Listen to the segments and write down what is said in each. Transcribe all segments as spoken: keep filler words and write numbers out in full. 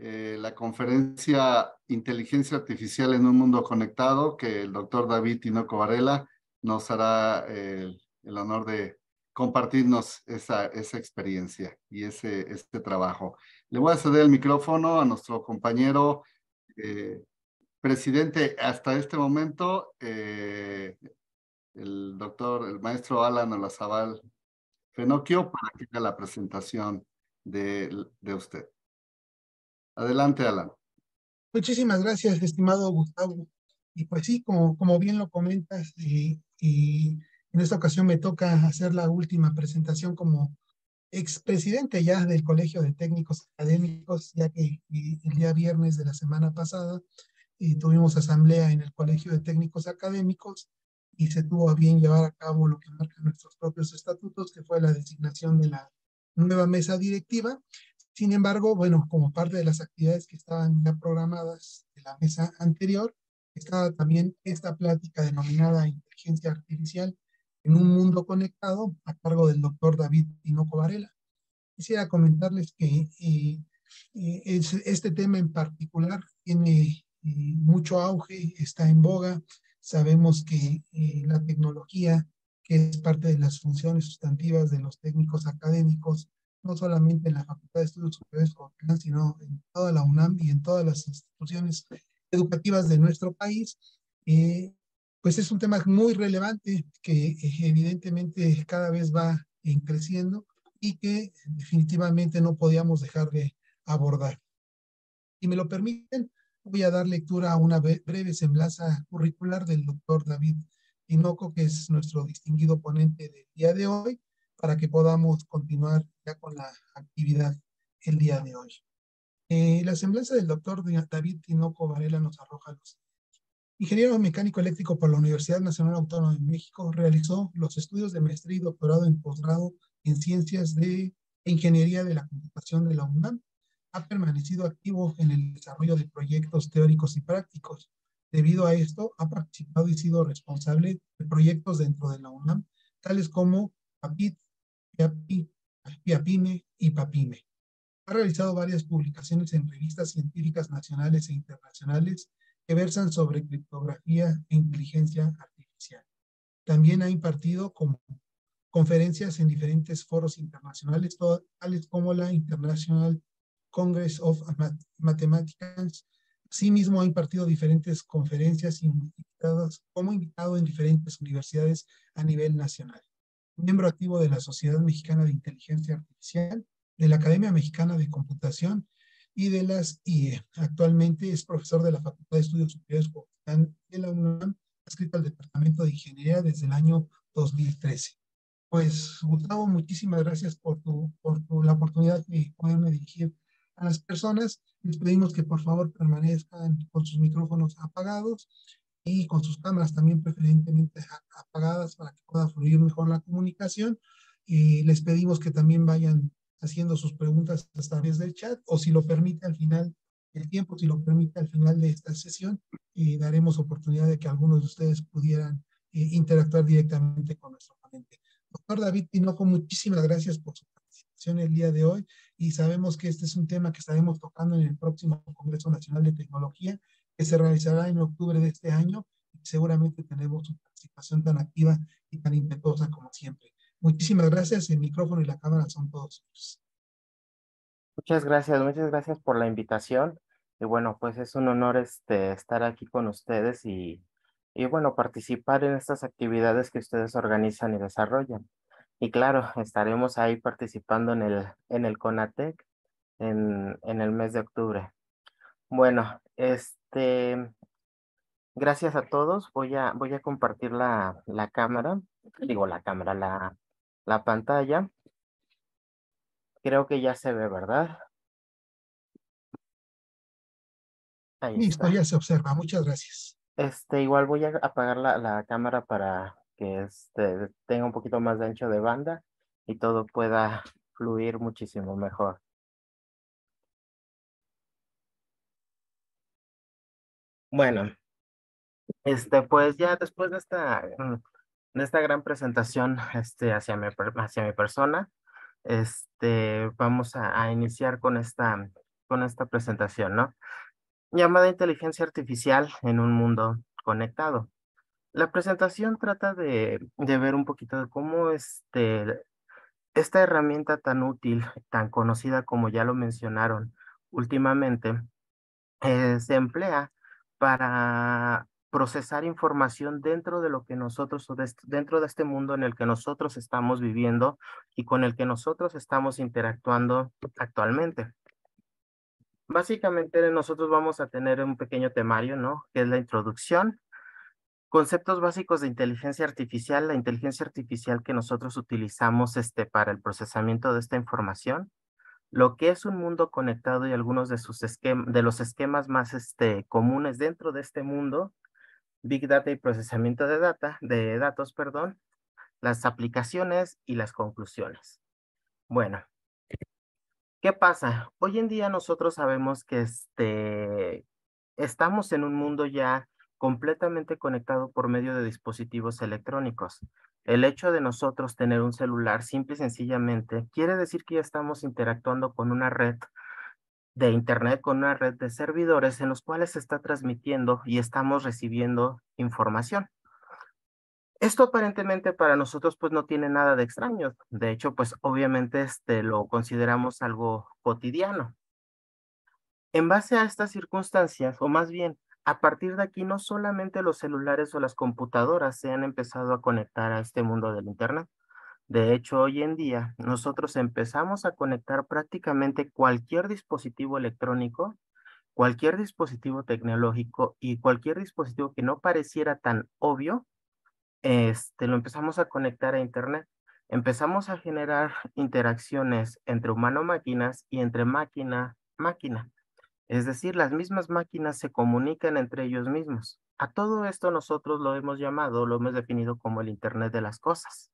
eh, la conferencia Inteligencia Artificial en un Mundo Conectado, que el doctor David Tinoco Varela nos hará eh, el honor de compartirnos esa, esa experiencia y ese, este trabajo. Le voy a ceder el micrófono a nuestro compañero eh, presidente hasta este momento, eh, el doctor, el maestro Alan Olazabal Fenocchio, para que haga la presentación de, de usted. Adelante, Alan. Muchísimas gracias, estimado Gustavo. Y pues sí, como, como bien lo comentas, y, y en esta ocasión me toca hacer la última presentación como expresidente ya del Colegio de Técnicos Académicos, ya que y, el día viernes de la semana pasada y tuvimos asamblea en el Colegio de Técnicos Académicos y se tuvo a bien llevar a cabo lo que marcan nuestros propios estatutos, que fue la designación de la nueva mesa directiva. Sin embargo, bueno, como parte de las actividades que estaban ya programadas de la mesa anterior, estaba también esta plática denominada Inteligencia Artificial en un mundo conectado, a cargo del doctor David Tinoco Varela. Quisiera comentarles que eh, eh, es, este tema en particular tiene eh, mucho auge, está en boga. Sabemos que eh, la tecnología, que es parte de las funciones sustantivas de los técnicos académicos, no solamente en la Facultad de Estudios Superiores, sino en toda la UNAM y en todas las instituciones educativas de nuestro país, eh, pues es un tema muy relevante que eh, evidentemente cada vez va en creciendo y que definitivamente no podíamos dejar de abordar. Si me lo permiten, voy a dar lectura a una breve semblanza curricular del doctor David Tinoco, que es nuestro distinguido ponente del día de hoy, para que podamos continuar ya con la actividad el día de hoy. Eh, la semblanza del doctor David Tinoco Varela nos arroja los ingeniero mecánico eléctrico por la Universidad Nacional Autónoma de México, realizó los estudios de maestría y doctorado en posgrado en Ciencias de Ingeniería de la Computación de la UNAM. Ha permanecido activo en el desarrollo de proyectos teóricos y prácticos. Debido a esto, ha participado y sido responsable de proyectos dentro de la UNAM, tales como PAPIT, PIAPI, PIAPIME y PAPIME. Ha realizado varias publicaciones en revistas científicas nacionales e internacionales que versan sobre criptografía e inteligencia artificial. También ha impartido como conferencias en diferentes foros internacionales, tales como la International Congress of Mathematics. Asimismo, ha impartido diferentes conferencias invitadas, como invitado en diferentes universidades a nivel nacional. Miembro activo de la Sociedad Mexicana de Inteligencia Artificial, de la Academia Mexicana de Computación y de las I E. Actualmente es profesor de la Facultad de Estudios Superiores de la UNAM, adscrito al Departamento de Ingeniería desde el año dos mil trece. Pues, Gustavo, muchísimas gracias por, tu, por tu, la oportunidad de poderme dirigir a las personas. Les pedimos que por favor permanezcan con sus micrófonos apagados y con sus cámaras también preferentemente apagadas para que pueda fluir mejor la comunicación. Y les pedimos que también vayan haciendo sus preguntas a través del chat, o si lo permite al final el tiempo, si lo permite al final de esta sesión, eh, daremos oportunidad de que algunos de ustedes pudieran eh, interactuar directamente con nuestro ponente. Doctor David Tinoco, muchísimas gracias por su participación el día de hoy, y sabemos que este es un tema que estaremos tocando en el próximo Congreso Nacional de Tecnología, que se realizará en octubre de este año, y seguramente tenemos su participación tan activa y tan impetuosa como siempre. Muchísimas gracias, el micrófono y la cámara son todos suyos. Muchas gracias, muchas gracias por la invitación. Y bueno, pues es un honor este, estar aquí con ustedes y, y bueno, participar en estas actividades que ustedes organizan y desarrollan. Y claro, estaremos ahí participando en el, en el CONATEC en, en el mes de octubre. Bueno, este, gracias a todos. Voy a, voy a compartir la, la cámara, digo la cámara, la, la pantalla. Creo que ya se ve, ¿verdad? Ahí Listo, está. ya se observa. Muchas gracias. Este, igual voy a apagar la, la cámara para que este, tenga un poquito más de ancho de banda y todo pueda fluir muchísimo mejor. Bueno, este, pues ya después de esta, mm, de esta gran presentación este, hacia mi, per- hacia mi persona, este, vamos a, a iniciar con esta, con esta presentación, ¿no? Llamada inteligencia artificial en un mundo conectado. La presentación trata de, de ver un poquito de cómo este, esta herramienta tan útil, tan conocida como ya lo mencionaron últimamente, eh, se emplea para procesar información dentro de lo que nosotros, o de est- dentro de este mundo en el que nosotros estamos viviendo y con el que nosotros estamos interactuando actualmente. Básicamente nosotros vamos a tener un pequeño temario, ¿no? Que es la introducción, conceptos básicos de inteligencia artificial, la inteligencia artificial que nosotros utilizamos este, para el procesamiento de esta información, lo que es un mundo conectado y algunos de sus esquem- de los esquemas más este, comunes dentro de este mundo, Big Data y procesamiento de data, de datos, perdón, las aplicaciones y las conclusiones. Bueno, ¿qué pasa? Hoy en día nosotros sabemos que este, estamos en un mundo ya completamente conectado por medio de dispositivos electrónicos. El hecho de nosotros tener un celular simple y sencillamente quiere decir que ya estamos interactuando con una red de Internet, con una red de servidores en los cuales se está transmitiendo y estamos recibiendo información. Esto aparentemente para nosotros pues no tiene nada de extraño. De hecho, pues obviamente este, lo consideramos algo cotidiano. En base a estas circunstancias, o más bien, a partir de aquí, no solamente los celulares o las computadoras se han empezado a conectar a este mundo del Internet. De hecho, hoy en día, nosotros empezamos a conectar prácticamente cualquier dispositivo electrónico, cualquier dispositivo tecnológico y cualquier dispositivo que no pareciera tan obvio, este, lo empezamos a conectar a Internet. Empezamos a generar interacciones entre humano-máquinas y entre máquina-máquina. Es decir, las mismas máquinas se comunican entre ellos mismos. A todo esto nosotros lo hemos llamado, lo hemos definido como el Internet de las cosas.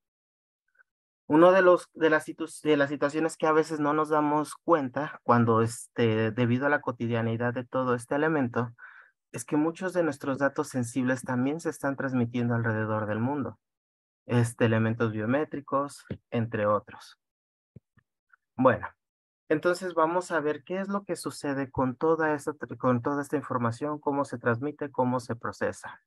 Uno de los de las, situ- de las situaciones que a veces no nos damos cuenta cuando este, debido a la cotidianidad de todo este elemento, es que muchos de nuestros datos sensibles también se están transmitiendo alrededor del mundo. Este, elementos biométricos, entre otros. Bueno. Entonces vamos a ver qué es lo que sucede con toda esta, tr- con toda esta información, cómo se transmite, cómo se procesa.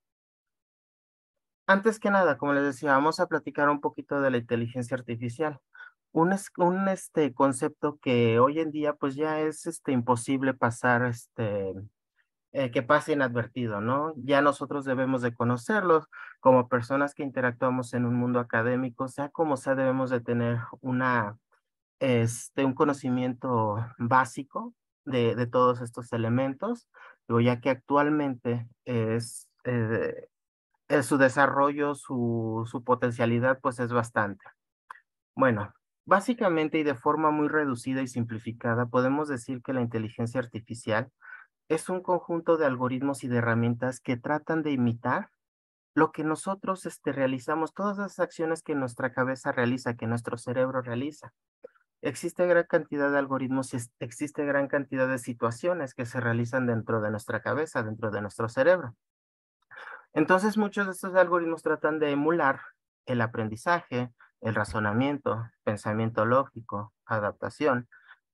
Antes que nada, como les decía, vamos a platicar un poquito de la inteligencia artificial. Un, es- un este, concepto que hoy en día pues ya es este, imposible pasar, este, eh, que pase inadvertido, ¿no? Ya nosotros debemos de conocerlos como personas que interactuamos en un mundo académico, sea como sea, debemos de tener una este, un conocimiento básico de, de todos estos elementos, digo, ya que actualmente es, eh, eh, su desarrollo, su, su potencialidad, pues es bastante. Bueno, básicamente y de forma muy reducida y simplificada, podemos decir que la inteligencia artificial es un conjunto de algoritmos y de herramientas que tratan de imitar lo que nosotros este, realizamos, todas las acciones que nuestra cabeza realiza, que nuestro cerebro realiza. Existe gran cantidad de algoritmos y es- existe gran cantidad de situaciones que se realizan dentro de nuestra cabeza, dentro de nuestro cerebro. Entonces, muchos de estos algoritmos tratan de emular el aprendizaje, el razonamiento, pensamiento lógico, adaptación,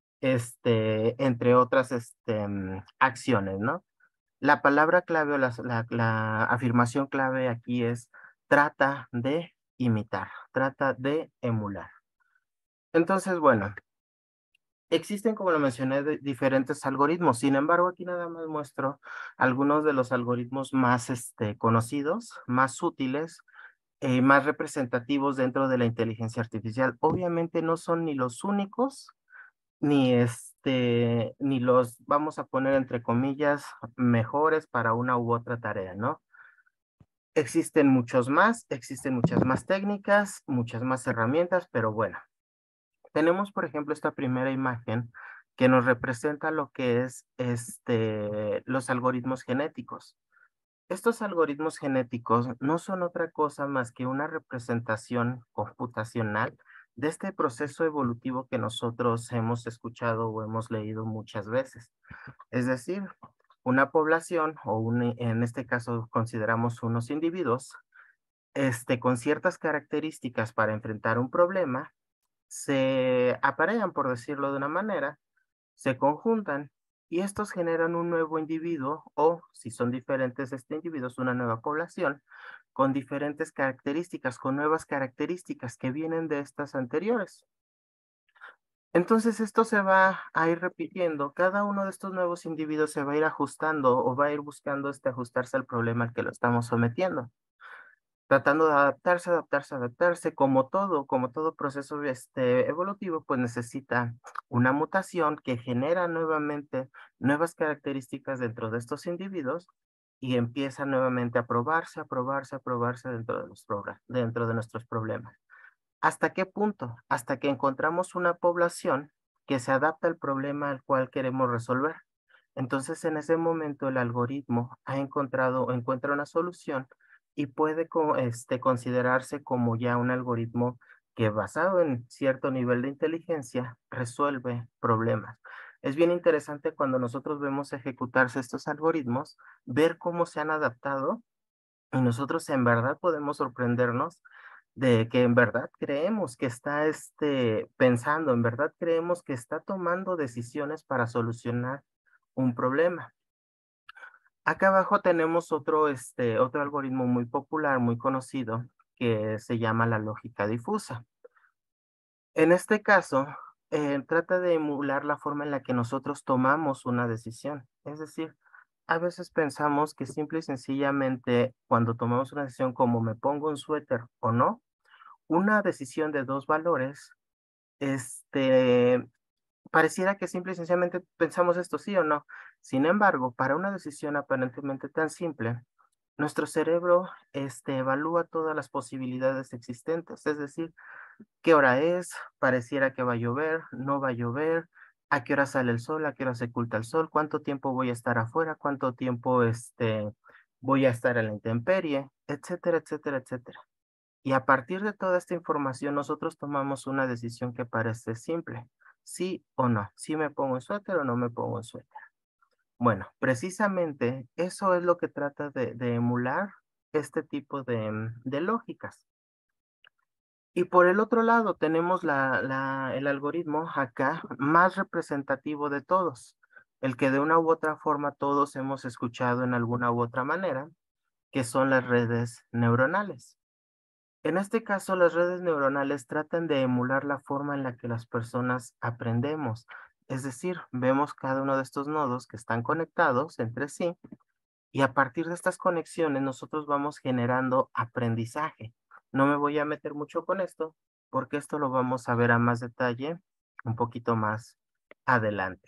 este, entre otras este, mm, acciones, ¿no? La palabra clave o la, la la afirmación clave aquí es trata de imitar, trata de emular. Entonces, bueno. Existen, como lo mencioné, de- diferentes algoritmos. Sin embargo, aquí nada más muestro algunos de los algoritmos más este, conocidos, más útiles, eh, más representativos dentro de la inteligencia artificial. Obviamente no son ni los únicos, ni este, ni los, vamos a poner entre comillas, mejores para una u otra tarea, ¿no? Existen muchos más, existen muchas más técnicas, muchas más herramientas, pero bueno. Tenemos, por ejemplo, esta primera imagen que nos representa lo que es este, los algoritmos genéticos. Estos algoritmos genéticos no son otra cosa más que una representación computacional de este proceso evolutivo que nosotros hemos escuchado o hemos leído muchas veces. Es decir, una población o un, en este caso consideramos unos individuos este, con ciertas características para enfrentar un problema se aparean, por decirlo de una manera, se conjuntan y estos generan un nuevo individuo o, si son diferentes este individuos, una nueva población con diferentes características, con nuevas características que vienen de estas anteriores. Entonces esto se va a ir repitiendo, cada uno de estos nuevos individuos se va a ir ajustando o va a ir buscando este ajustarse al problema al que lo estamos sometiendo, tratando de adaptarse, adaptarse, adaptarse, como todo, como todo proceso este, evolutivo, pues necesita una mutación que genera nuevamente nuevas características dentro de estos individuos y empieza nuevamente a probarse, a probarse, a probarse dentro de los progra- dentro de nuestros problemas. ¿Hasta qué punto? Hasta que encontramos una población que se adapta al problema al cual queremos resolver. Entonces, en ese momento, el algoritmo ha encontrado o encuentra una solución y puede co- este, considerarse como ya un algoritmo que, basado en cierto nivel de inteligencia, resuelve problemas. Es bien interesante cuando nosotros vemos ejecutarse estos algoritmos, ver cómo se han adaptado y nosotros en verdad podemos sorprendernos de que en verdad creemos que está este, pensando, en verdad creemos que está tomando decisiones para solucionar un problema. Acá abajo tenemos otro, este, otro algoritmo muy popular, muy conocido, que se llama la lógica difusa. En este caso, eh, trata de emular la forma en la que nosotros tomamos una decisión. Es decir, a veces pensamos que simple y sencillamente cuando tomamos una decisión como me pongo un suéter o no, una decisión de dos valores, este, pareciera que simple y sencillamente pensamos esto sí o no. Sin embargo, para una decisión aparentemente tan simple, nuestro cerebro, este, evalúa todas las posibilidades existentes, es decir, qué hora es, pareciera que va a llover, no va a llover, a qué hora sale el sol, a qué hora se oculta el sol, cuánto tiempo voy a estar afuera, cuánto tiempo, este, voy a estar en la intemperie, etcétera, etcétera, etcétera. Y a partir de toda esta información, nosotros tomamos una decisión que parece simple, sí o no, si me pongo en suéter o no me pongo en suéter. Bueno, precisamente eso es lo que trata de, de emular este tipo de, mm, de lógicas. Y por el otro lado tenemos la, la, el algoritmo acá más representativo de todos, el que de una u otra forma todos hemos escuchado en alguna u otra manera, que son las redes neuronales. En este caso, las redes neuronales tratan de emular la forma en la que las personas aprendemos. Es decir, vemos cada uno de estos nodos que están conectados entre sí y a partir de estas conexiones nosotros vamos generando aprendizaje. No me voy a meter mucho con esto porque esto lo vamos a ver a más detalle un poquito más adelante.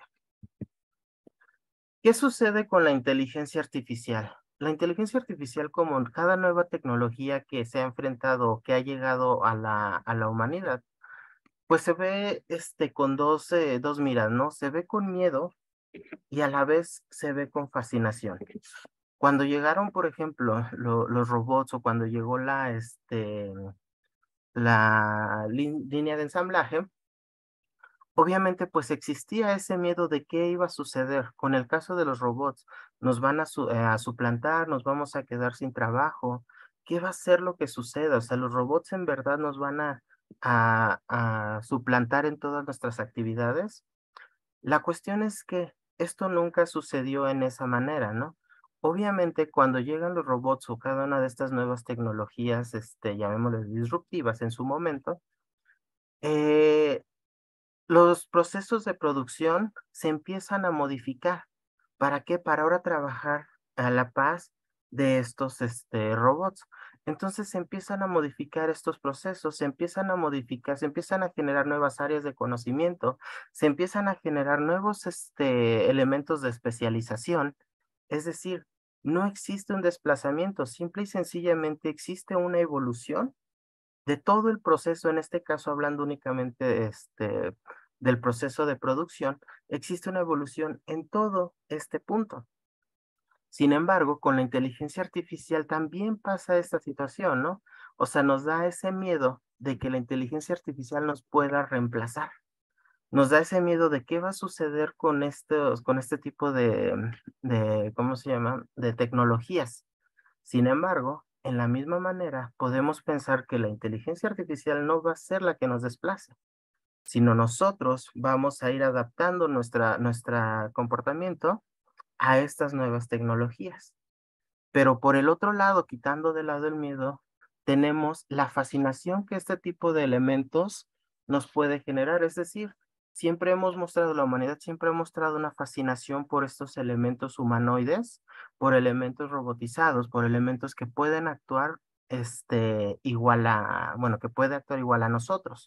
¿Qué sucede con la inteligencia artificial? La inteligencia artificial, como en cada nueva tecnología que se ha enfrentado o que ha llegado a la, a la humanidad, pues se ve este, con dos, eh, dos miras, ¿no? Se ve con miedo y a la vez se ve con fascinación. Cuando llegaron, por ejemplo, lo- los robots o cuando llegó la, este, la lin- línea de ensamblaje, obviamente, pues existía ese miedo de qué iba a suceder. Con el caso de los robots, nos van a, su- eh, a suplantar, nos vamos a quedar sin trabajo. ¿Qué va a ser lo que suceda? O sea, los robots en verdad nos van a, a, a suplantar en todas nuestras actividades. La cuestión es que esto nunca sucedió en esa manera, ¿no? Obviamente, cuando llegan los robots o cada una de estas nuevas tecnologías, este, llamémosles disruptivas en su momento, eh, los procesos de producción se empiezan a modificar. ¿Para qué? Para ahora trabajar a la paz de estos este, robots. Entonces se empiezan a modificar estos procesos, se empiezan a modificar, se empiezan a generar nuevas áreas de conocimiento, se empiezan a generar nuevos este, elementos de especialización. Es decir, no existe un desplazamiento, simple y sencillamente existe una evolución de todo el proceso, en este caso hablando únicamente este, del proceso de producción, existe una evolución en todo este punto. Sin embargo, con la inteligencia artificial también pasa esta situación, ¿no? O sea, nos da ese miedo de que la inteligencia artificial nos pueda reemplazar. Nos da ese miedo de qué va a suceder con estos, con este tipo de, de, ¿cómo se llama? De tecnologías. Sin embargo, en la misma manera, podemos pensar que la inteligencia artificial no va a ser la que nos desplace. sino nosotros vamos a ir adaptando nuestra, nuestra comportamiento a estas nuevas tecnologías. Pero por el otro lado, quitando de lado el miedo, tenemos la fascinación que este tipo de elementos nos puede generar. Es decir, siempre hemos mostrado, la humanidad siempre ha mostrado una fascinación por estos elementos humanoides, por elementos robotizados, por elementos que pueden actuar este, igual a, bueno, que puede actuar igual a nosotros.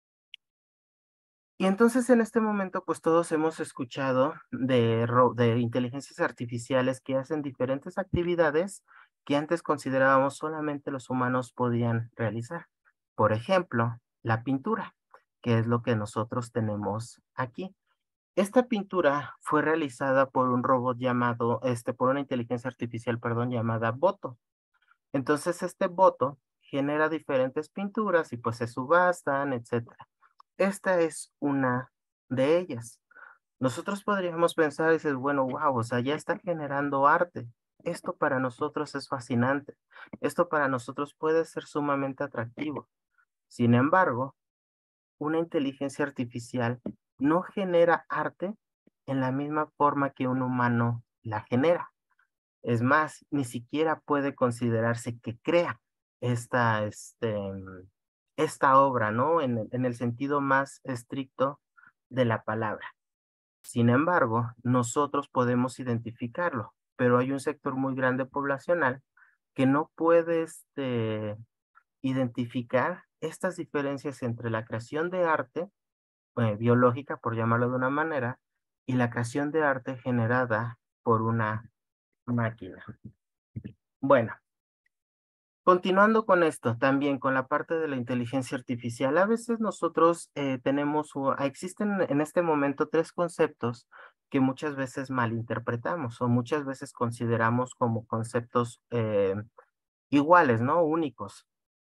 Y entonces en este momento, pues todos hemos escuchado de, ro- de inteligencias artificiales que hacen diferentes actividades que antes considerábamos solamente los humanos podían realizar. Por ejemplo, la pintura, que es lo que nosotros tenemos aquí. Esta pintura fue realizada por un robot llamado, este, por una inteligencia artificial, perdón, llamada Boto. Entonces este Boto genera diferentes pinturas y pues se subastan, etcétera. Esta es una de ellas. Nosotros podríamos pensar, dices, bueno, wow, o sea, ya está generando arte. Esto para nosotros es fascinante. Esto para nosotros puede ser sumamente atractivo. Sin embargo, una inteligencia artificial no genera arte en la misma forma que un humano la genera. Es más, ni siquiera puede considerarse que crea esta, este, esta obra, ¿no? En, el- en el sentido más estricto de la palabra. Sin embargo, nosotros podemos identificarlo, pero hay un sector muy grande poblacional que no puede este, identificar estas diferencias entre la creación de arte eh, biológica, por llamarlo de una manera, y la creación de arte generada por una máquina. Bueno, continuando con esto, también con la parte de la inteligencia artificial, a veces nosotros eh, tenemos, o- existen en este momento tres conceptos que muchas veces malinterpretamos o muchas veces consideramos como conceptos eh, iguales, ¿no? Únicos.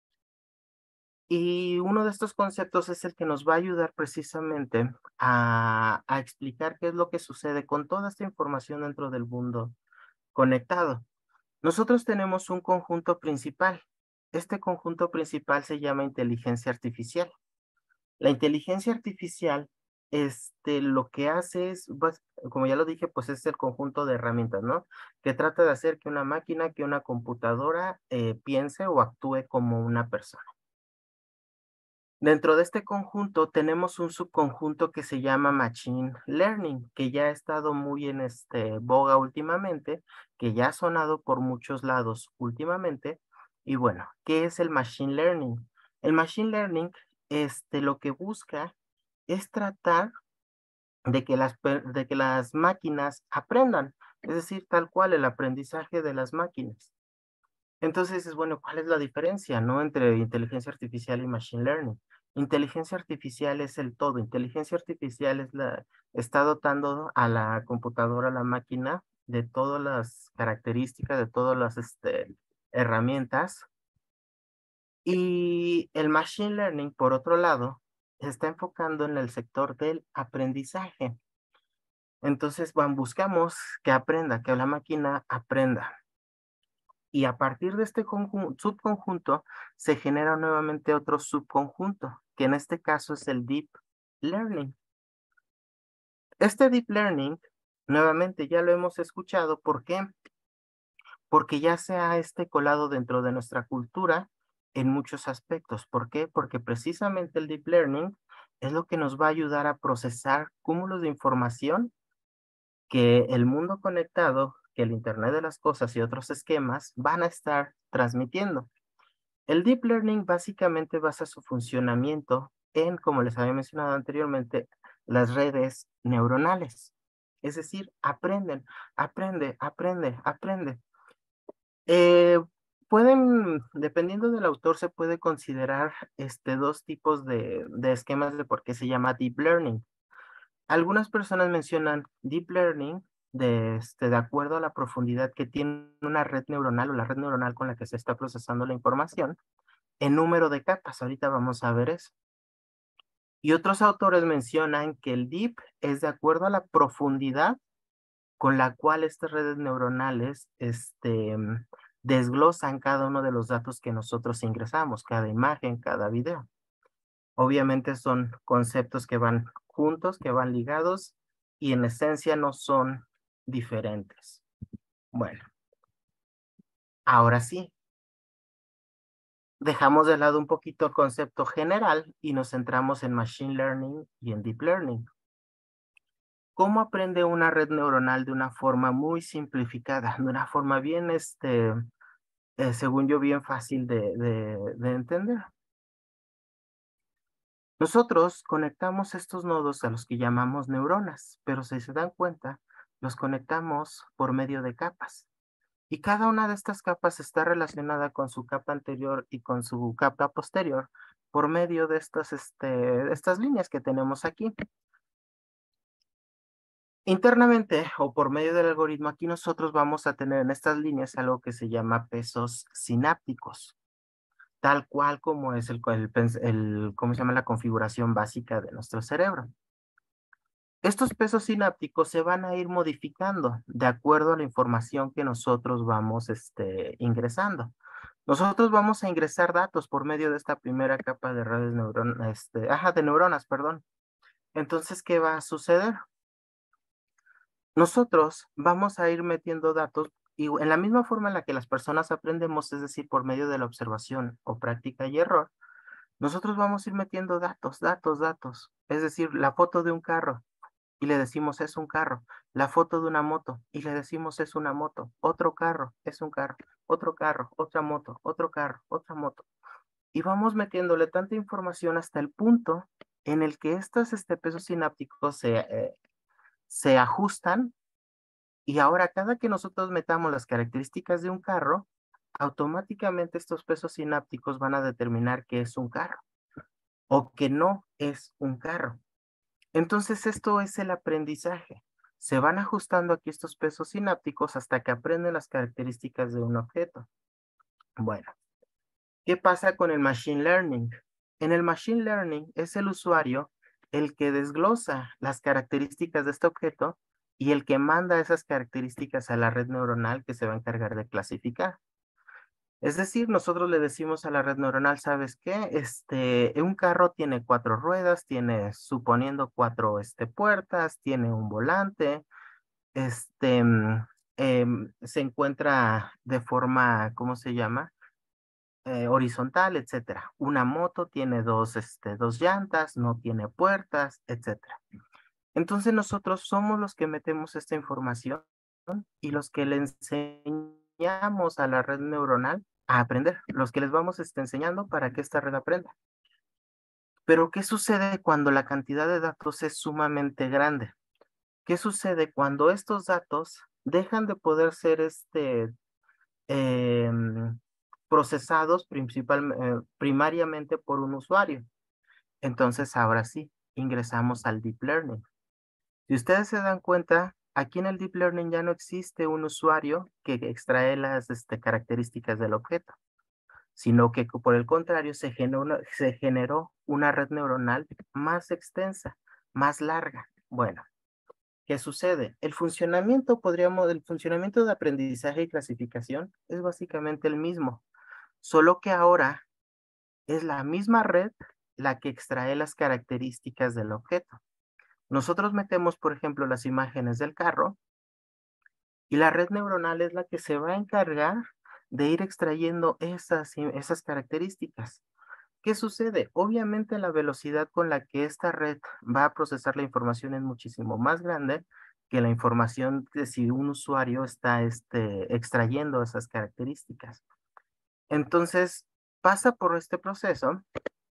Y uno de estos conceptos es el que nos va a ayudar precisamente a, a explicar qué es lo que sucede con toda esta información dentro del mundo conectado. Nosotros tenemos un conjunto principal. Este conjunto principal se llama inteligencia artificial. La inteligencia artificial, este, lo que hace es, bas- como ya lo dije, pues es el conjunto de herramientas, ¿no? Que trata de hacer que una máquina, que una computadora eh, piense o actúe como una persona. Dentro de este conjunto tenemos un subconjunto que se llama Machine Learning, que ya ha estado muy en este boga últimamente, que ya ha sonado por muchos lados últimamente. Y bueno, ¿qué es el Machine Learning? El Machine Learning, este, lo que busca es tratar de que las, per- de que las máquinas aprendan, es decir, tal cual el aprendizaje de las máquinas. Entonces es bueno, ¿cuál es la diferencia, no? Entre inteligencia artificial y machine learning. Inteligencia artificial es el todo. Inteligencia artificial es la, está dotando a la computadora, a la máquina, de todas las características, de todas las este, herramientas. Y el machine learning, por otro lado, se está enfocando en el sector del aprendizaje. Entonces, van, buscamos que aprenda, que la máquina aprenda. Y a partir de este conjun- subconjunto se genera nuevamente otro subconjunto, que en este caso es el Deep Learning. Este Deep Learning, nuevamente ya lo hemos escuchado, ¿por qué? Porque ya se ha este colado dentro de nuestra cultura en muchos aspectos. ¿Por qué? Porque precisamente el Deep Learning es lo que nos va a ayudar a procesar cúmulos de información que el mundo conectado, que el Internet de las cosas y otros esquemas van a estar transmitiendo. El Deep Learning básicamente basa su funcionamiento en, como les había mencionado anteriormente, las redes neuronales. Es decir, aprenden, aprende, aprende, aprende. Eh, pueden, dependiendo del autor, se puede considerar este, dos tipos de, de esquemas de por qué se llama Deep Learning. Algunas personas mencionan Deep Learning de, este, de acuerdo a la profundidad que tiene una red neuronal o la red neuronal con la que se está procesando la información en número de capas. Ahorita vamos a ver eso. Y otros autores mencionan que el deep es de acuerdo a la profundidad con la cual estas redes neuronales este, mm, desglosan cada uno de los datos que nosotros ingresamos, cada imagen, cada video. Obviamente son conceptos que van juntos, que van ligados y en esencia no son diferentes. Bueno, ahora sí, dejamos de lado un poquito el concepto general y nos centramos en Machine Learning y en Deep Learning. ¿Cómo aprende una red neuronal de una forma muy simplificada, de una forma bien, este, eh, según yo, bien fácil de, de, de entender? Nosotros conectamos estos nodos a los que llamamos neuronas, pero si se dan cuenta, los conectamos por medio de capas. Y cada una de estas capas está relacionada con su capa anterior y con su capa posterior por medio de estas, este, estas líneas que tenemos aquí. Internamente o por medio del algoritmo, aquí nosotros vamos a tener en estas líneas algo que se llama pesos sinápticos, tal cual como es el, el, el ¿cómo se llama? La configuración básica de nuestro cerebro. Estos pesos sinápticos se van a ir modificando de acuerdo a la información que nosotros vamos este, ingresando. Nosotros vamos a ingresar datos por medio de esta primera capa de redes neuron este, ajá, de neuronas, perdón. Entonces, ¿qué va a suceder? Nosotros vamos a ir metiendo datos y en la misma forma en la que las personas aprendemos, es decir, por medio de la observación o práctica y error, nosotros vamos a ir metiendo datos, datos, datos. Es decir, la foto de un carro y le decimos es un carro. La foto de una moto y le decimos es una moto. Otro carro, es un carro. Otro carro, otra moto, otro carro, otra moto. Y vamos metiéndole tanta información hasta el punto en el que estos este, pesos sinápticos se, eh, se ajustan y ahora cada que nosotros metamos las características de un carro, automáticamente estos pesos sinápticos van a determinar que es un carro o que no es un carro. Entonces esto es el aprendizaje. Se van ajustando aquí estos pesos sinápticos hasta que aprenden las características de un objeto. Bueno, ¿qué pasa con el Machine Learning? En el Machine Learning es el usuario el que desglosa las características de este objeto y el que manda esas características a la red neuronal que se va a encargar de clasificar. Es decir, nosotros le decimos a la red neuronal, ¿sabes qué? Este, un carro tiene cuatro ruedas, tiene, suponiendo cuatro este, puertas, tiene un volante, este, mm, em, se encuentra de forma, ¿cómo se llama? Eh, horizontal, etcétera. Una moto tiene dos, este, dos llantas, no tiene puertas, etcétera. Entonces nosotros somos los que metemos esta información y los que le enseñamos a la red neuronal a aprender, los que les vamos este, enseñando para que esta red aprenda. Pero ¿qué sucede cuando la cantidad de datos es sumamente grande? ¿Qué sucede cuando estos datos dejan de poder ser este, eh, procesados principal, eh, primariamente por un usuario? Entonces ahora sí, ingresamos al Deep Learning. Si ustedes se dan cuenta, aquí en el Deep Learning ya no existe un usuario que extrae las este, características del objeto, sino que por el contrario se generó, una, se generó una red neuronal más extensa, más larga. Bueno, ¿qué sucede? El funcionamiento, podríamos, el funcionamiento de aprendizaje y clasificación es básicamente el mismo, solo que ahora es la misma red la que extrae las características del objeto. Nosotros metemos, por ejemplo, las imágenes del carro y la red neuronal es la que se va a encargar de ir extrayendo esas, esas características. ¿Qué sucede? Obviamente la velocidad con la que esta red va a procesar la información es muchísimo más grande que la información que si un usuario está este, extrayendo esas características. Entonces, pasa por este proceso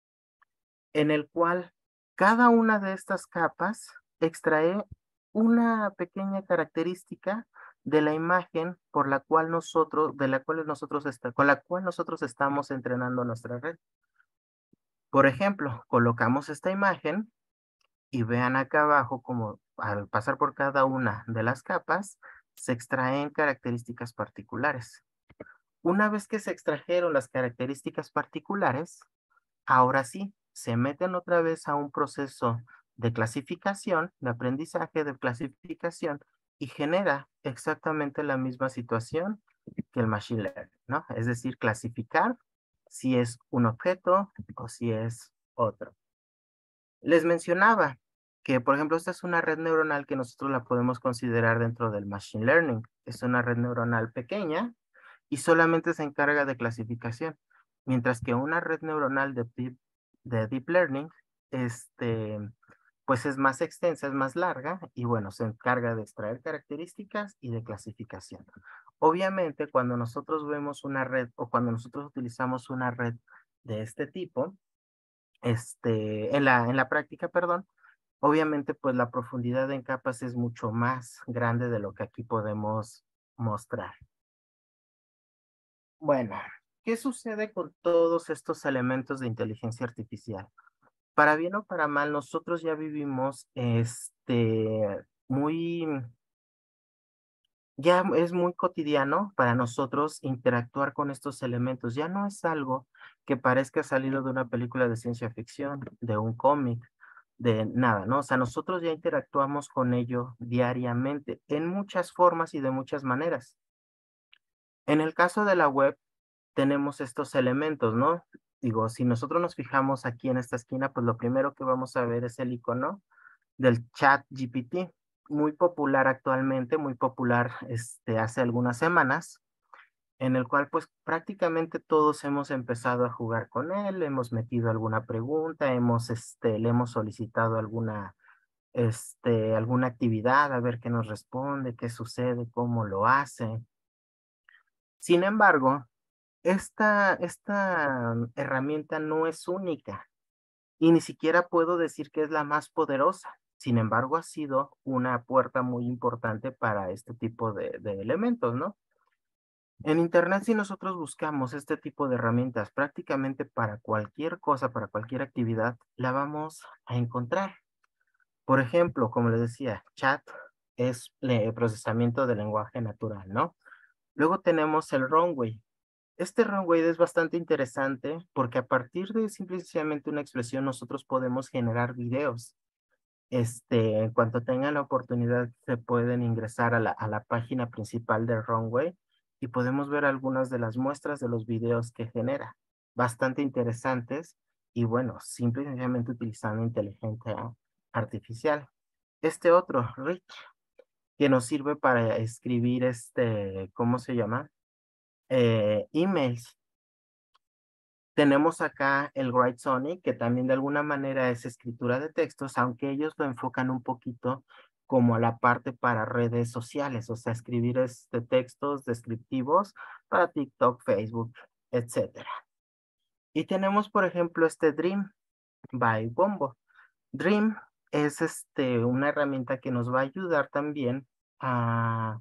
en el cual cada una de estas capas extrae una pequeña característica de la imagen por la cual nosotros, de la cual nosotros está, con la cual nosotros estamos entrenando nuestra red. Por ejemplo, colocamos esta imagen y vean acá abajo como al pasar por cada una de las capas se extraen características particulares. Una vez que se extrajeron las características particulares, ahora sí, se meten otra vez a un proceso de clasificación, de aprendizaje de clasificación y genera exactamente la misma situación que el Machine Learning, ¿no? Es decir, clasificar si es un objeto o si es otro. Les mencionaba que, por ejemplo, esta es una red neuronal que nosotros la podemos considerar dentro del machine learning. Es una red neuronal pequeña y solamente se encarga de clasificación, mientras que una red neuronal de deep, de deep learning, este, pues es más extensa, es más larga y bueno, se encarga de extraer características y de clasificación. Obviamente, cuando nosotros vemos una red o cuando nosotros utilizamos una red de este tipo, este, en la, en la práctica, perdón, obviamente pues la profundidad en capas es mucho más grande de lo que aquí podemos mostrar. Bueno, ¿qué sucede con todos estos elementos de inteligencia artificial? Para bien o para mal, nosotros ya vivimos este muy, ya es muy cotidiano para nosotros interactuar con estos elementos. Ya no es algo que parezca salido de una película de ciencia ficción, de un cómic, de nada, ¿no? O sea, nosotros ya interactuamos con ello diariamente, en muchas formas y de muchas maneras. En el caso de la web, tenemos estos elementos, ¿no? Digo, si nosotros nos fijamos aquí en esta esquina, pues lo primero que vamos a ver es el icono del chat G P T, muy popular actualmente, muy popular este, hace algunas semanas, en el cual pues prácticamente todos hemos empezado a jugar con él, hemos metido alguna pregunta, hemos, este, le hemos solicitado alguna, este, alguna actividad, a ver qué nos responde, qué sucede, cómo lo hace. Sin embargo, esta, esta herramienta no es única y ni siquiera puedo decir que es la más poderosa. Sin embargo, ha sido una puerta muy importante para este tipo de, de elementos, ¿no? En Internet, si nosotros buscamos este tipo de herramientas prácticamente para cualquier cosa, para cualquier actividad, la vamos a encontrar. Por ejemplo, como les decía, chat es el procesamiento de lenguaje natural, ¿no? Luego tenemos el runway. Este runway es bastante interesante porque a partir de simplemente una expresión nosotros podemos generar videos. Este, en cuanto tengan la oportunidad, se pueden ingresar a la, a la página principal de Runway y podemos ver algunas de las muestras de los videos que genera. Bastante interesantes y bueno, simple y sencillamente utilizando inteligencia artificial. Este otro, Rich, que nos sirve para escribir este, ¿cómo se llama? Eh, emails. Tenemos acá el Write Sonic, que también de alguna manera es escritura de textos, aunque ellos lo enfocan un poquito como a la parte para redes sociales, o sea, escribir este, textos descriptivos para TikTok, Facebook, etcétera. Y tenemos, por ejemplo, este Dream by Wombo. Dream es este, una herramienta que nos va a ayudar también a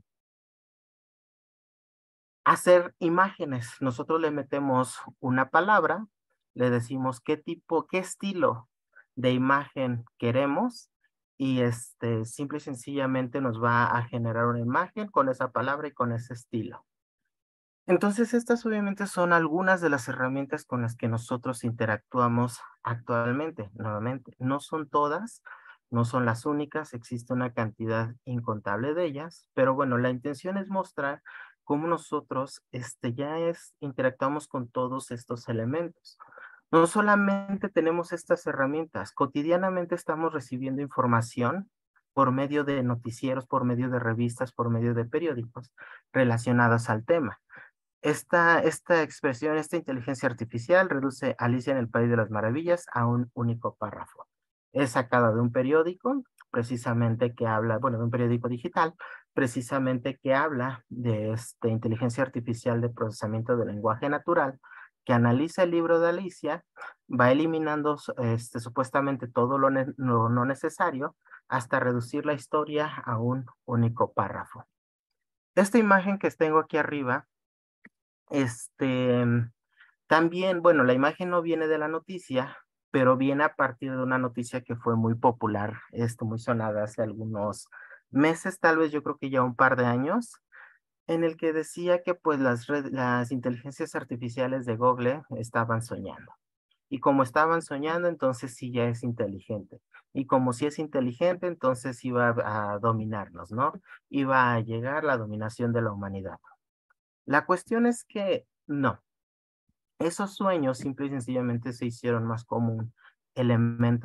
hacer imágenes. Nosotros le metemos una palabra, le decimos qué tipo, qué estilo de imagen queremos y este, simple y sencillamente nos va a generar una imagen con esa palabra y con ese estilo. Entonces, estas obviamente son algunas de las herramientas con las que nosotros interactuamos actualmente. Nuevamente, no son todas, no son las únicas, existe una cantidad incontable de ellas, pero bueno, la intención es mostrar cómo nosotros este, ya es, interactuamos con todos estos elementos. No solamente tenemos estas herramientas, cotidianamente estamos recibiendo información por medio de noticieros, por medio de revistas, por medio de periódicos relacionadas al tema. Esta, esta expresión, esta inteligencia artificial reduce Alicia en el País de las Maravillas a un único párrafo. Es sacada de un periódico, precisamente que habla, bueno, de un periódico digital, precisamente que habla de esta inteligencia artificial de procesamiento de lenguaje natural, que analiza el libro de Alicia, va eliminando este, supuestamente todo lo, ne lo no necesario hasta reducir la historia a un único párrafo. Esta imagen que tengo aquí arriba este, también, bueno, la imagen no viene de la noticia, pero viene a partir de una noticia que fue muy popular, esto muy sonada hace algunos meses, tal vez yo creo que ya un par de años, en el que decía que pues las, red- las inteligencias artificiales de Google estaban soñando. Y como estaban soñando, entonces sí ya es inteligente. Y como sí es inteligente, entonces iba a, a dominarnos, ¿no? Iba a llegar la dominación de la humanidad. La cuestión es que no. Esos sueños simple y sencillamente se hicieron más como un elemento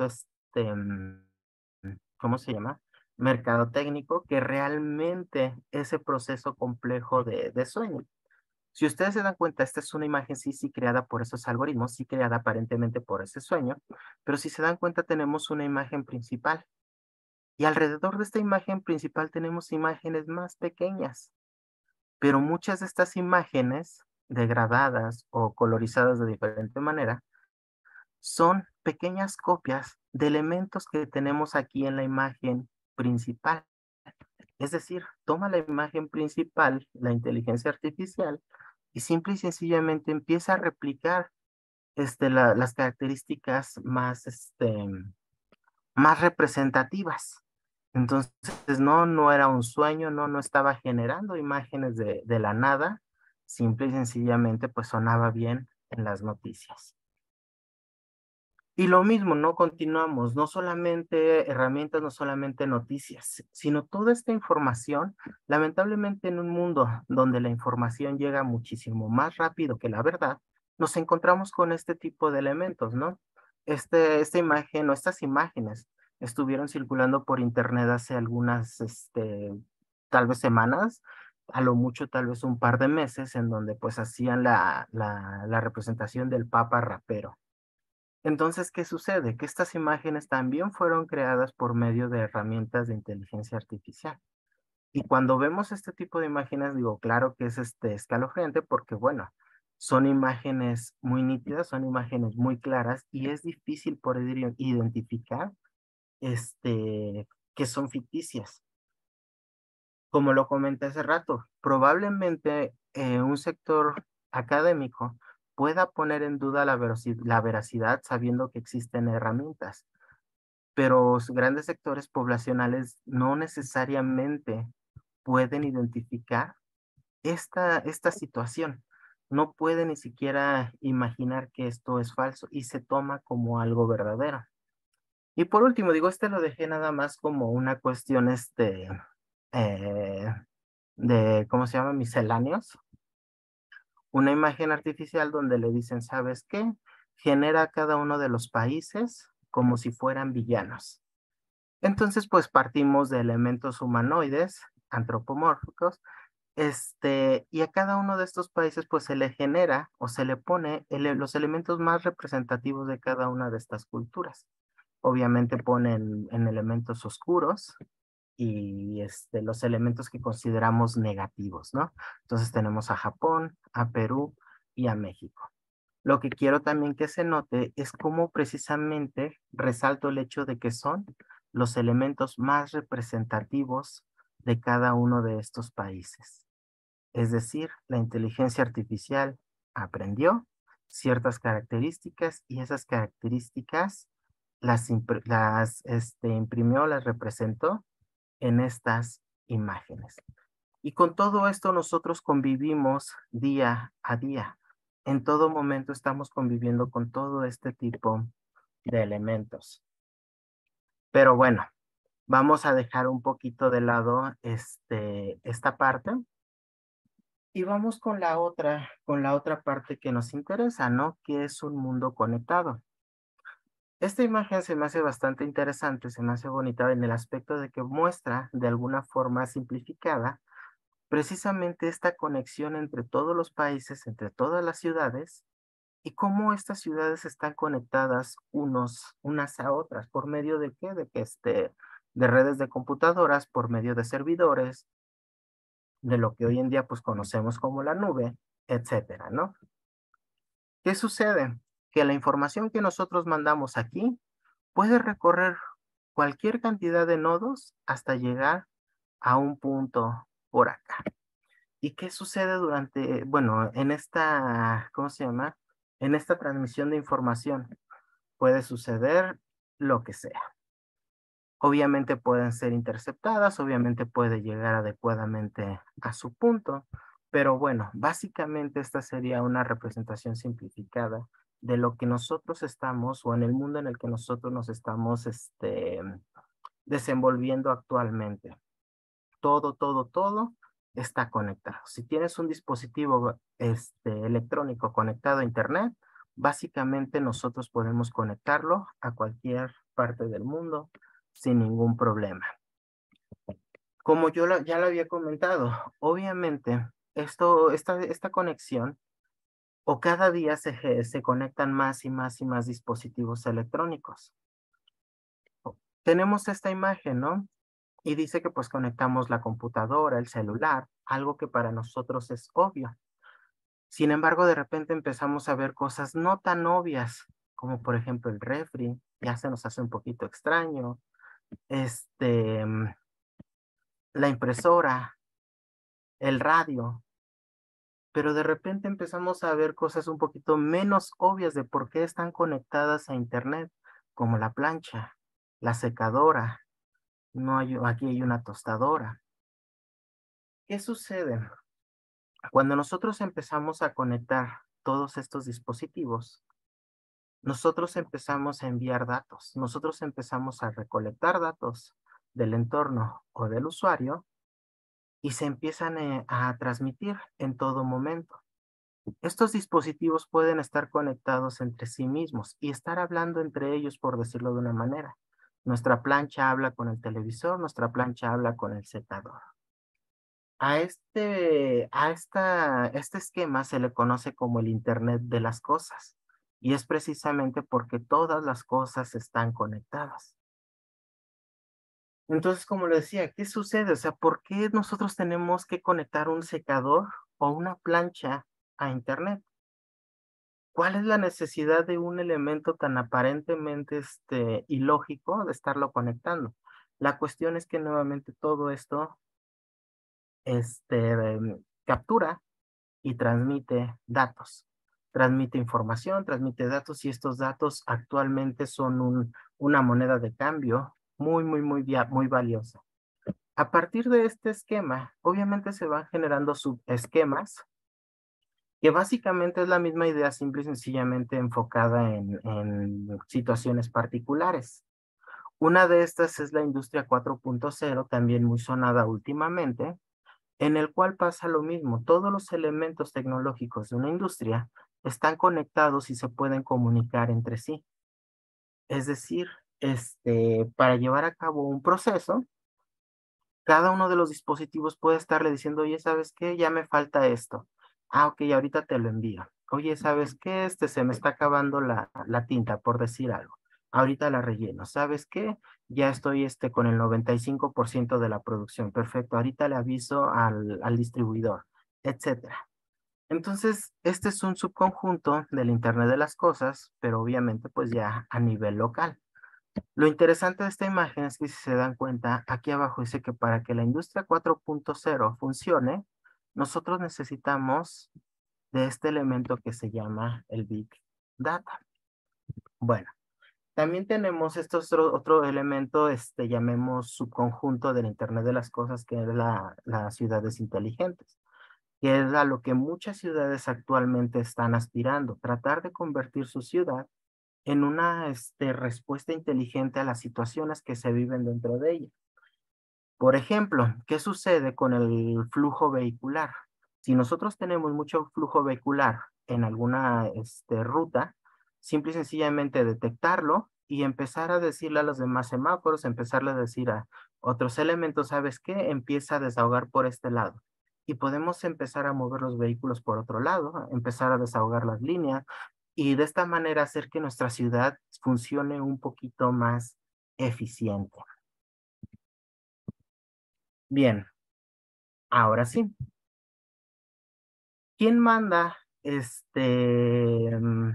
este, mm, ¿cómo se llama? Mercadotécnico que realmente ese proceso complejo de, de sueño. Si ustedes se dan cuenta, esta es una imagen sí, sí creada por esos algoritmos, sí creada aparentemente por ese sueño, pero si se dan cuenta tenemos una imagen principal y alrededor de esta imagen principal tenemos imágenes más pequeñas, pero muchas de estas imágenes degradadas o colorizadas de diferente manera son pequeñas copias de elementos que tenemos aquí en la imagen principal. Es decir, toma la imagen principal, la inteligencia artificial, y simple y sencillamente empieza a replicar este, la- las características más, este, más representativas. Entonces, no, no era un sueño, no, no estaba generando imágenes de, de la nada, simple y sencillamente pues sonaba bien en las noticias. Y lo mismo, ¿no? Continuamos, no solamente herramientas, no solamente noticias, sino toda esta información, lamentablemente en un mundo donde la información llega muchísimo más rápido que la verdad, nos encontramos con este tipo de elementos, ¿no? Este, esta imagen o estas imágenes estuvieron circulando por internet hace algunas, este, tal vez semanas, a lo mucho tal vez un par de meses, en donde pues hacían la, la, la representación del Papa rapero. Entonces, ¿qué sucede? Que estas imágenes también fueron creadas por medio de herramientas de inteligencia artificial. Y cuando vemos este tipo de imágenes, digo, claro que es este escalofriante porque, bueno, son imágenes muy nítidas, son imágenes muy claras y es difícil poder i- identificar este, que son ficticias. Como lo comenté hace rato, probablemente eh, un sector académico pueda poner en duda la verosi- la veracidad sabiendo que existen herramientas, pero s- grandes sectores poblacionales no necesariamente pueden identificar esta, esta situación. No pueden ni siquiera imaginar que esto es falso y se toma como algo verdadero. Y por último, digo, este lo dejé nada más como una cuestión, este, eh, de, ¿cómo se llama? Misceláneos. Una imagen artificial donde le dicen, ¿sabes qué? Genera a cada uno de los países como si fueran villanos. Entonces, pues partimos de elementos humanoides, antropomórficos, este, y a cada uno de estos países, pues se le genera o se le pone ele- los elementos más representativos de cada una de estas culturas. Obviamente ponen en elementos oscuros, y este, los elementos que consideramos negativos, ¿no? Entonces tenemos a Japón, a Perú y a México. Lo que quiero también que se note es cómo precisamente resalto el hecho de que son los elementos más representativos de cada uno de estos países. Es decir, la inteligencia artificial aprendió ciertas características y esas características las, impr- las este, imprimió, las representó en estas imágenes. Y con todo esto nosotros convivimos día a día. En todo momento estamos conviviendo con todo este tipo de elementos. Pero bueno, vamos a dejar un poquito de lado este, esta parte y vamos con la otra, con la otra parte que nos interesa, ¿no? Que es un mundo conectado. Esta imagen se me hace bastante interesante, se me hace bonita en el aspecto de que muestra de alguna forma simplificada precisamente esta conexión entre todos los países, entre todas las ciudades, y cómo estas ciudades están conectadas unos, unas a otras, ¿por medio de qué? De que este, de redes de computadoras, por medio de servidores, de lo que hoy en día pues conocemos como la nube, etcétera, ¿no? ¿Qué sucede? Que la información que nosotros mandamos aquí puede recorrer cualquier cantidad de nodos hasta llegar a un punto por acá. ¿Y qué sucede durante, bueno, en esta, ¿cómo se llama? En esta transmisión de información puede suceder lo que sea. Obviamente pueden ser interceptadas, obviamente puede llegar adecuadamente a su punto, pero bueno, básicamente esta sería una representación simplificada de lo que nosotros estamos o en el mundo en el que nosotros nos estamos este, desenvolviendo actualmente. Todo, todo, todo está conectado. Si tienes un dispositivo este, electrónico conectado a Internet, Básicamente nosotros podemos conectarlo a cualquier parte del mundo sin ningún problema. Como yo lo- ya lo había comentado, obviamente esto, esta, esta conexión o cada día se, ge- se conectan más y más y más dispositivos electrónicos. Tenemos esta imagen, ¿no? Y dice que pues conectamos la computadora, el celular, algo que para nosotros es obvio. Sin embargo, de repente empezamos a ver cosas no tan obvias, como por ejemplo el refri, ya se nos hace un poquito extraño, este, mm, la impresora, el radio, pero de repente empezamos a ver cosas un poquito menos obvias de por qué están conectadas a Internet, como la plancha, la secadora, no hay, aquí hay una tostadora. ¿Qué sucede? Cuando nosotros empezamos a conectar todos estos dispositivos, nosotros empezamos a enviar datos, nosotros empezamos a recolectar datos del entorno o del usuario y se empiezan eh, a transmitir en todo momento. Estos dispositivos pueden estar conectados entre sí mismos y estar hablando entre ellos, por decirlo de una manera. Nuestra plancha habla con el televisor, nuestra plancha habla con el secador. A este, a esta, este esquema se le conoce como el Internet de las cosas y es precisamente porque todas las cosas están conectadas. Entonces, como le decía, ¿qué sucede? O sea, ¿por qué nosotros tenemos que conectar un secador o una plancha a Internet? ¿Cuál es la necesidad de un elemento tan aparentemente este, ilógico de estarlo conectando? La cuestión es que nuevamente todo esto este, em, captura y transmite datos. Transmite información, transmite datos y estos datos actualmente son un, una moneda de cambio muy, muy, muy, via- muy valiosa. A partir de este esquema, obviamente se van generando subesquemas, que básicamente es la misma idea, simple y sencillamente enfocada en, en situaciones particulares. Una de estas es la industria cuatro punto cero, también muy sonada últimamente, en el cual pasa lo mismo. Todos los elementos tecnológicos de una industria están conectados y se pueden comunicar entre sí. Es decir, este, para llevar a cabo un proceso, cada uno de los dispositivos puede estarle diciendo, oye, ¿sabes qué? Ya me falta esto. Ah, ok, ahorita te lo envío. Oye, ¿sabes qué? Este se me está acabando la, la tinta, por decir algo. Ahorita la relleno. ¿Sabes qué? Ya estoy este, con el noventa y cinco por ciento de la producción. Perfecto. Ahorita le aviso al, al distribuidor, etcétera. Entonces, este es un subconjunto del Internet de las cosas, pero obviamente pues ya a nivel local. Lo interesante de esta imagen es que si se dan cuenta, aquí abajo dice que para que la industria cuatro punto cero funcione, nosotros necesitamos de este elemento que se llama el Big Data. Bueno, también tenemos este otro, otro elemento, este, llamemos subconjunto del Internet de las cosas, que es la, las ciudades inteligentes, que es a lo que muchas ciudades actualmente están aspirando, tratar de convertir su ciudad en una este, respuesta inteligente a las situaciones que se viven dentro de ella. Por ejemplo, ¿qué sucede con el flujo vehicular? Si nosotros tenemos mucho flujo vehicular en alguna este, ruta, simple y sencillamente detectarlo y empezar a decirle a los demás semáforos, empezarle a decir a otros elementos, ¿sabes qué? Empieza a desahogar por este lado. Y podemos empezar a mover los vehículos por otro lado, empezar a desahogar las líneas y de esta manera hacer que nuestra ciudad funcione un poquito más eficiente. Bien, ahora sí. ¿Quién manda este? mm,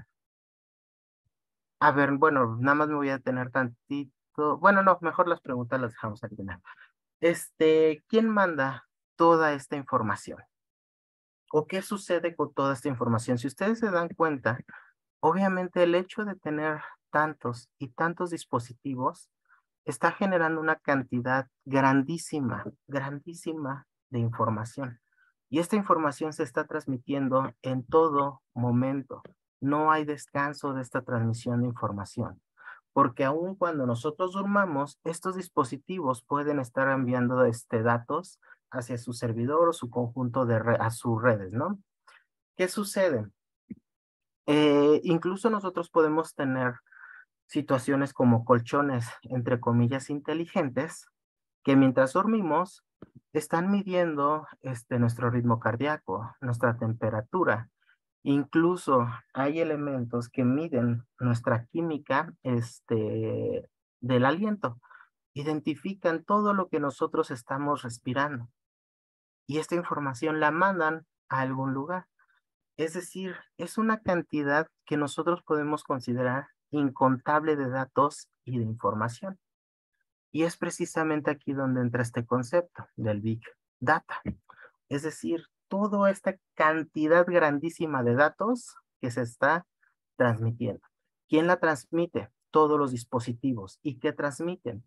A ver, bueno, nada más me voy a tener tantito. Bueno, no, mejor las preguntas las dejamos al final. Este, ¿quién manda toda esta información? ¿O qué sucede con toda esta información? Si ustedes se dan cuenta, obviamente el hecho de tener tantos y tantos dispositivos está generando una cantidad grandísima, grandísima de información. Y esta información se está transmitiendo en todo momento. No hay descanso de esta transmisión de información. Porque aun cuando nosotros durmamos, estos dispositivos pueden estar enviando este, datos hacia su servidor o su conjunto de re- a sus redes, ¿no? ¿Qué sucede? Eh, incluso nosotros podemos tener situaciones como colchones, entre comillas, inteligentes, que mientras dormimos están midiendo este, nuestro ritmo cardíaco, nuestra temperatura. Incluso hay elementos que miden nuestra química este, del aliento, identifican todo lo que nosotros estamos respirando y esta información la mandan a algún lugar. Es decir, es una cantidad que nosotros podemos considerar incontable de datos y de información. Y es precisamente aquí donde entra este concepto del Big Data. Es decir, toda esta cantidad grandísima de datos que se está transmitiendo. ¿Quién la transmite? Todos los dispositivos. ¿Y qué transmiten?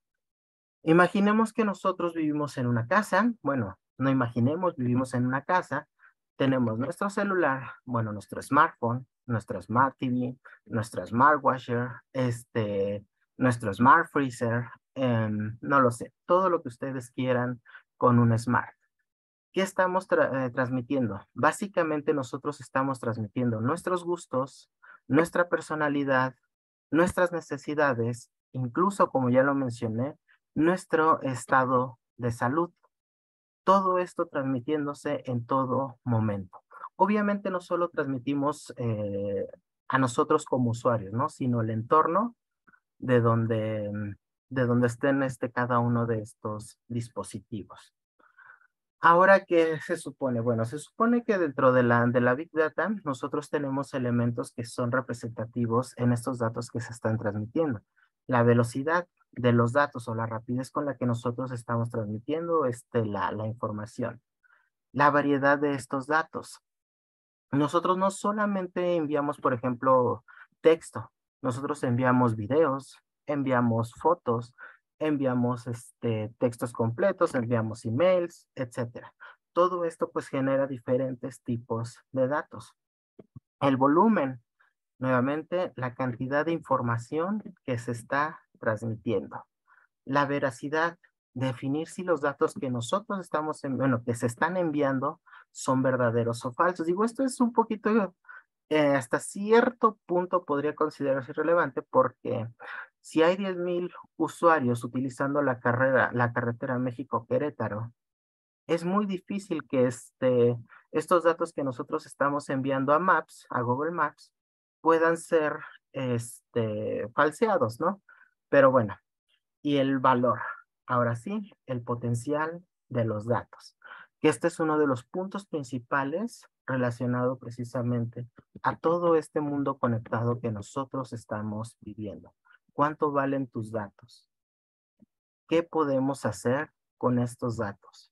Imaginemos que nosotros vivimos en una casa. Bueno, no imaginemos, vivimos en una casa. Tenemos nuestro celular, bueno, nuestro smartphone, nuestro smart T V, nuestro smart washer, este, nuestro smart freezer, em, no lo sé, todo lo que ustedes quieran con un smart. ¿Qué estamos tra- eh, transmitiendo? Básicamente nosotros estamos transmitiendo nuestros gustos, nuestra personalidad, nuestras necesidades, incluso como ya lo mencioné, nuestro estado de salud. Todo esto transmitiéndose en todo momento. Obviamente no solo transmitimos eh, a nosotros como usuarios, ¿no? Sino el entorno de donde, de donde estén este, cada uno de estos dispositivos. Ahora, ¿qué se supone? Bueno, se supone que dentro de la, de la Big Data nosotros tenemos elementos que son representativos en estos datos que se están transmitiendo. La velocidad de los datos o la rapidez con la que nosotros estamos transmitiendo este, la, la información. La variedad de estos datos. Nosotros no solamente enviamos, por ejemplo, texto, nosotros enviamos videos, enviamos fotos, enviamos este, textos completos, enviamos emails, etcétera. Todo esto pues genera diferentes tipos de datos. El volumen, nuevamente, la cantidad de información que se está transmitiendo. La veracidad, definir si los datos que nosotros estamos, en, bueno, que se están enviando son verdaderos o falsos. Digo, esto es un poquito, eh, hasta cierto punto podría considerarse irrelevante porque si hay diez mil usuarios utilizando la carrera, la carretera México-Querétaro, es muy difícil que este, estos datos que nosotros estamos enviando a Maps, a Google Maps, puedan ser este, falseados, ¿no? Pero bueno, y el valor. Ahora sí, el potencial de los datos. Que este es uno de los puntos principales relacionado precisamente a todo este mundo conectado que nosotros estamos viviendo. ¿Cuánto valen tus datos? ¿Qué podemos hacer con estos datos?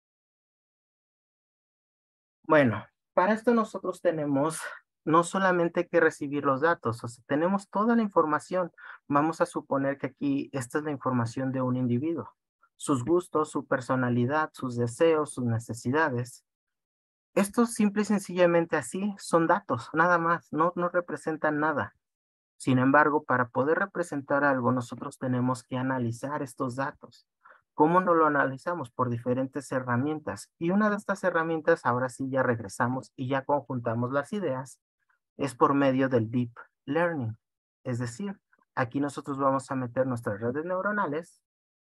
Bueno, para esto nosotros tenemos no solamente que recibir los datos, o sea, tenemos toda la información. Vamos a suponer que aquí esta es la información de un individuo, sus gustos, su personalidad, sus deseos, sus necesidades. Estos simple y sencillamente así son datos, nada más, no, no representan nada. Sin embargo, para poder representar algo, nosotros tenemos que analizar estos datos. ¿Cómo no lo analizamos? Por diferentes herramientas. Y una de estas herramientas, ahora sí ya regresamos y ya conjuntamos las ideas, es por medio del Deep Learning. Es decir, aquí nosotros vamos a meter nuestras redes neuronales,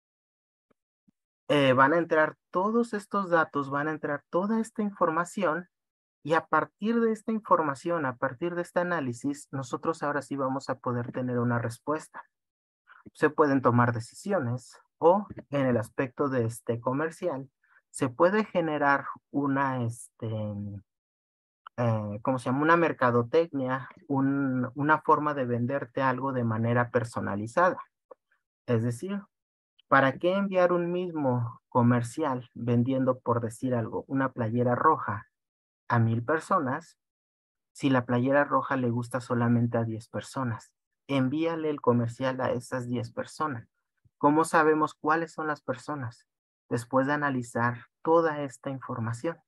eh, van a entrar todos estos datos, van a entrar toda esta información y a partir de esta información, a partir de este análisis, nosotros ahora sí vamos a poder tener una respuesta. Se pueden tomar decisiones o en el aspecto de este comercial, se puede generar una, este, eh, ¿cómo se llama? Una mercadotecnia, un, una forma de venderte algo de manera personalizada. Es decir, ¿para qué enviar un mismo comercial vendiendo, por decir algo, una playera roja a mil personas si la playera roja le gusta solamente a diez personas? Envíale el comercial a esas diez personas. ¿Cómo sabemos cuáles son las personas? Después de analizar toda esta información.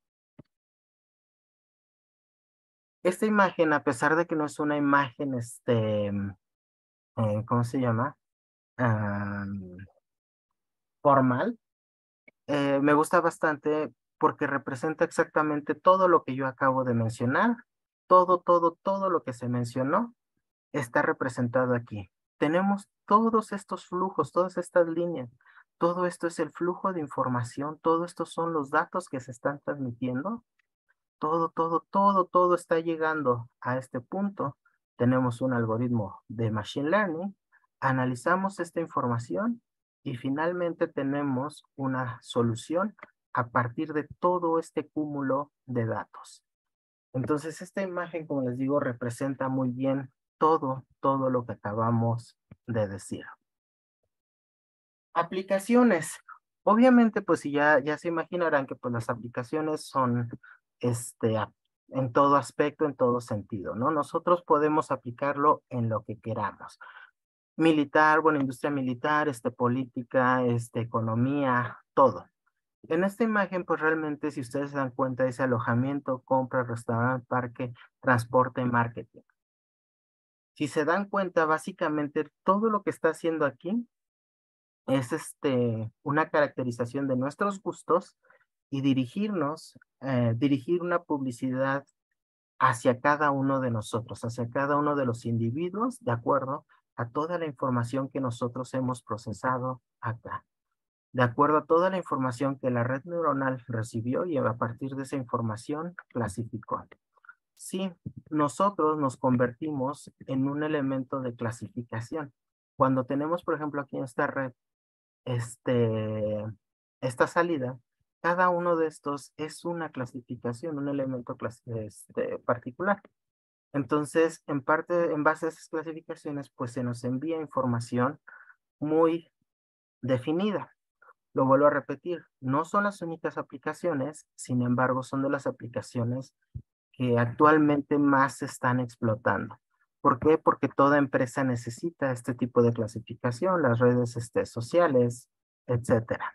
Esta imagen, a pesar de que no es una imagen, este, eh, ¿cómo se llama? Um, formal, eh, me gusta bastante porque representa exactamente todo lo que yo acabo de mencionar todo, todo, todo lo que se mencionó está representado aquí. Tenemos todos estos flujos, todas estas líneas. Todo esto es el flujo de información, todo esto son los datos que se están transmitiendo. Todo, todo, todo, todo está llegando a este punto. Tenemos un algoritmo de Machine Learning, analizamos esta información y finalmente tenemos una solución a partir de todo este cúmulo de datos. Entonces, esta imagen, como les digo, representa muy bien todo, todo lo que acabamos de decir. Aplicaciones. Obviamente, pues si ya, ya se imaginarán que pues las aplicaciones son este, en todo aspecto, en todo sentido, ¿no? Nosotros podemos aplicarlo en lo que queramos. Militar, bueno, industria militar, este, política, este, economía, todo. En esta imagen, pues realmente, si ustedes se dan cuenta, dice alojamiento, compra, restaurante, parque, transporte, marketing. Si se dan cuenta, básicamente todo lo que está haciendo aquí es este, una caracterización de nuestros gustos y dirigirnos, eh, dirigir una publicidad hacia cada uno de nosotros, hacia cada uno de los individuos, de acuerdo a toda la información que nosotros hemos procesado acá, de acuerdo a toda la información que la red neuronal recibió y a partir de esa información clasificó. Sí, nosotros nos convertimos en un elemento de clasificación. Cuando tenemos, por ejemplo, aquí en esta red, este, esta salida, cada uno de estos es una clasificación, un elemento este, particular. Entonces, en parte, en base a esas clasificaciones, pues se nos envía información muy definida. Lo vuelvo a repetir, no son las únicas aplicaciones, sin embargo, son de las aplicaciones que actualmente más se están explotando. ¿Por qué? Porque toda empresa necesita este tipo de clasificación, las redes este, sociales, etcétera.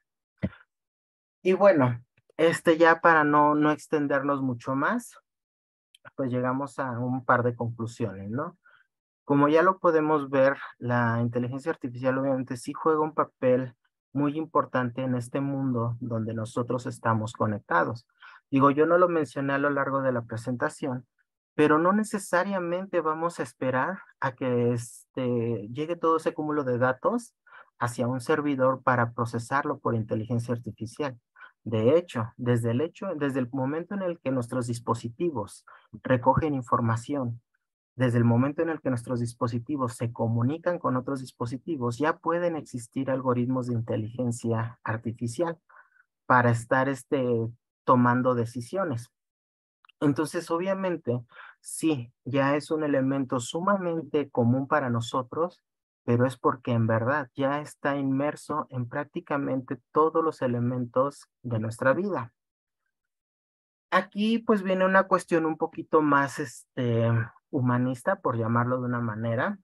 Y bueno, este ya para no, no extendernos mucho más, pues llegamos a un par de conclusiones, ¿no? Como ya lo podemos ver, la inteligencia artificial obviamente sí juega un papel muy importante en este mundo donde nosotros estamos conectados. Digo, yo no lo mencioné a lo largo de la presentación, pero no necesariamente vamos a esperar a que este, llegue todo ese cúmulo de datos hacia un servidor para procesarlo por inteligencia artificial. De hecho, desde el hecho, desde el momento en el que nuestros dispositivos recogen información, desde el momento en el que nuestros dispositivos se comunican con otros dispositivos, ya pueden existir algoritmos de inteligencia artificial para estar este, tomando decisiones. Entonces, obviamente, sí, ya es un elemento sumamente común para nosotros, pero es porque en verdad ya está inmerso en prácticamente todos los elementos de nuestra vida. Aquí pues viene una cuestión un poquito más este, humanista, por llamarlo de una manera,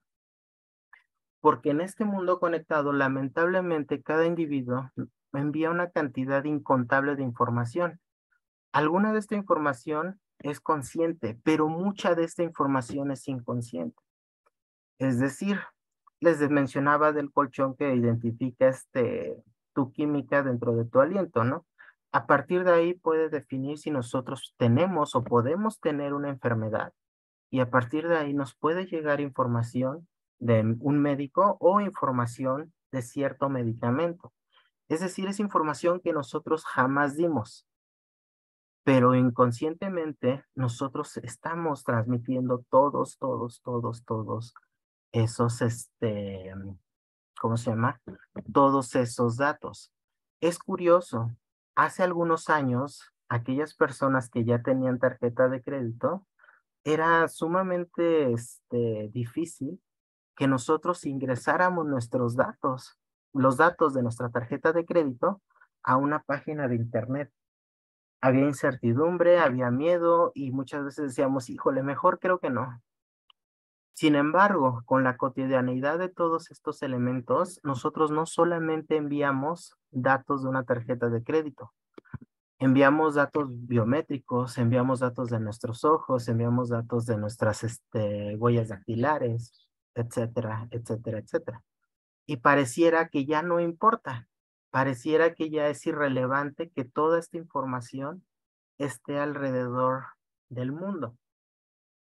porque en este mundo conectado, lamentablemente, cada individuo envía una cantidad incontable de información. Alguna de esta información es consciente, pero mucha de esta información es inconsciente. Es decir, les mencionaba del colchón que identifica este, tu química dentro de tu aliento, ¿no? A partir de ahí puede definir si nosotros tenemos o podemos tener una enfermedad y a partir de ahí nos puede llegar información de un médico o información de cierto medicamento. Es decir, es información que nosotros jamás dimos, pero inconscientemente nosotros estamos transmitiendo todos, todos, todos, todos esos, este, ¿cómo se llama? Todos esos datos. Es curioso, hace algunos años, aquellas personas que ya tenían tarjeta de crédito, era sumamente este, difícil que nosotros ingresáramos nuestros datos, los datos de nuestra tarjeta de crédito a una página de internet. Había incertidumbre, había miedo y muchas veces decíamos, híjole, mejor creo que no. Sin embargo, con la cotidianidad de todos estos elementos, nosotros no solamente enviamos datos de una tarjeta de crédito, enviamos datos biométricos, enviamos datos de nuestros ojos, enviamos datos de nuestras este, huellas dactilares, etcétera, etcétera, etcétera. Y pareciera que ya no importa, pareciera que ya es irrelevante que toda esta información esté alrededor del mundo.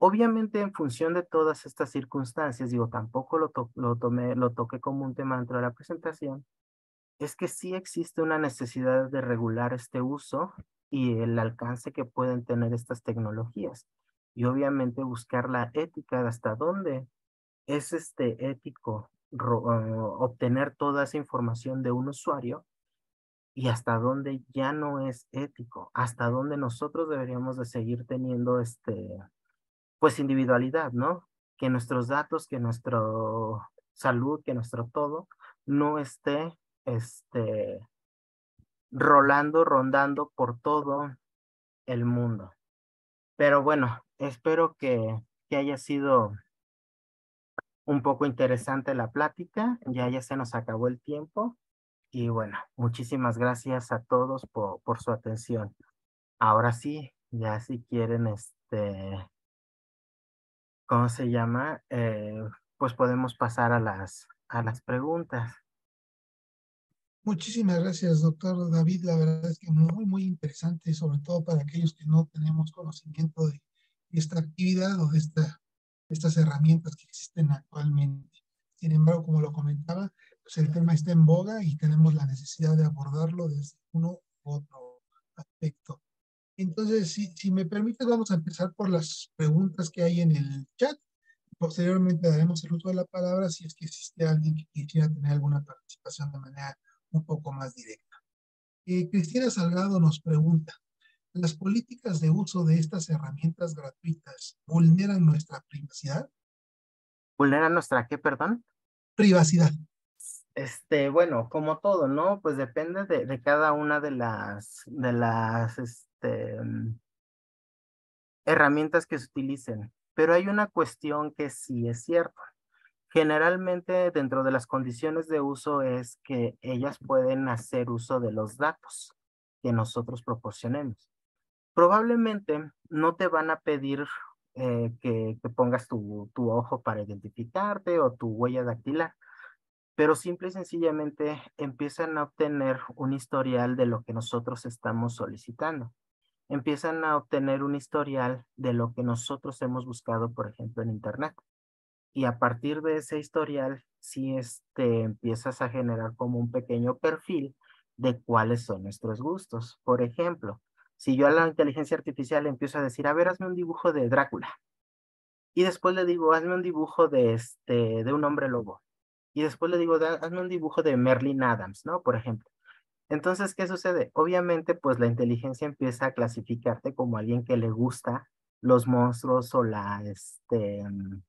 Obviamente, en función de todas estas circunstancias, digo, tampoco lo, to- lo tomé, lo toqué como un tema dentro de la presentación, es que sí existe una necesidad de regular este uso y el alcance que pueden tener estas tecnologías. Y obviamente buscar la ética de hasta dónde es este ético ro- ah, obtener toda esa información de un usuario y hasta dónde ya no es ético, hasta dónde nosotros deberíamos de seguir teniendo este, pues individualidad, ¿no? Que nuestros datos, que nuestro salud, que nuestro todo no esté este, rolando, rondando por todo el mundo. Pero bueno, espero que, que haya sido un poco interesante la plática. Ya, ya se nos acabó el tiempo. Y bueno, muchísimas gracias a todos por, por su atención. Ahora sí, ya si quieren, este, ¿cómo se llama? Eh, pues podemos pasar a las, a las preguntas. Muchísimas gracias, doctor David. La verdad es que muy, muy interesante, sobre todo para aquellos que no tenemos conocimiento de esta actividad o de esta, estas herramientas que existen actualmente. Sin embargo, como lo comentaba, pues el tema está en boga y tenemos la necesidad de abordarlo desde uno u otro aspecto. Entonces, si, si me permites, vamos a empezar por las preguntas que hay en el chat. Posteriormente daremos el uso de la palabra si es que existe alguien que quisiera tener alguna participación de manera un poco más directa. Eh, Cristina Salgado nos pregunta, ¿las políticas de uso de estas herramientas gratuitas vulneran nuestra privacidad? ¿Vulnera nuestra qué, perdón? Privacidad. Este, bueno, como todo, ¿no? Pues depende de, de cada una de las, de las, este, mm, herramientas que se utilicen. Pero hay una cuestión que sí es cierta. Generalmente, dentro de las condiciones de uso es que ellas pueden hacer uso de los datos que nosotros proporcionemos. Probablemente no te van a pedir eh, que, que pongas tu, tu ojo para identificarte o tu huella dactilar, pero simple y sencillamente empiezan a obtener un historial de lo que nosotros estamos solicitando. Empiezan a obtener un historial de lo que nosotros hemos buscado, por ejemplo, en Internet. Y a partir de ese historial, sí este, empiezas a generar como un pequeño perfil de cuáles son nuestros gustos. Por ejemplo, si yo a la inteligencia artificial le empiezo a decir, a ver, hazme un dibujo de Drácula. Y después le digo, hazme un dibujo de, este, de un hombre lobo. Y después le digo, "Da- hazme un dibujo de Merlin Adams, ¿no? Por ejemplo. Entonces, ¿qué sucede? Obviamente, pues la inteligencia empieza a clasificarte como alguien que le gusta los monstruos o la, este,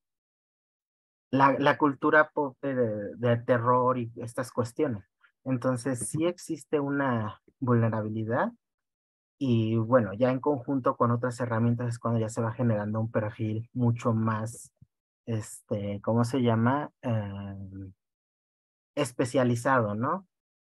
la, la cultura pop de, de terror y estas cuestiones. Entonces, sí existe una vulnerabilidad y bueno, ya en conjunto con otras herramientas es cuando ya se va generando un perfil mucho más, este, ¿cómo se llama? Eh, especializado, ¿no?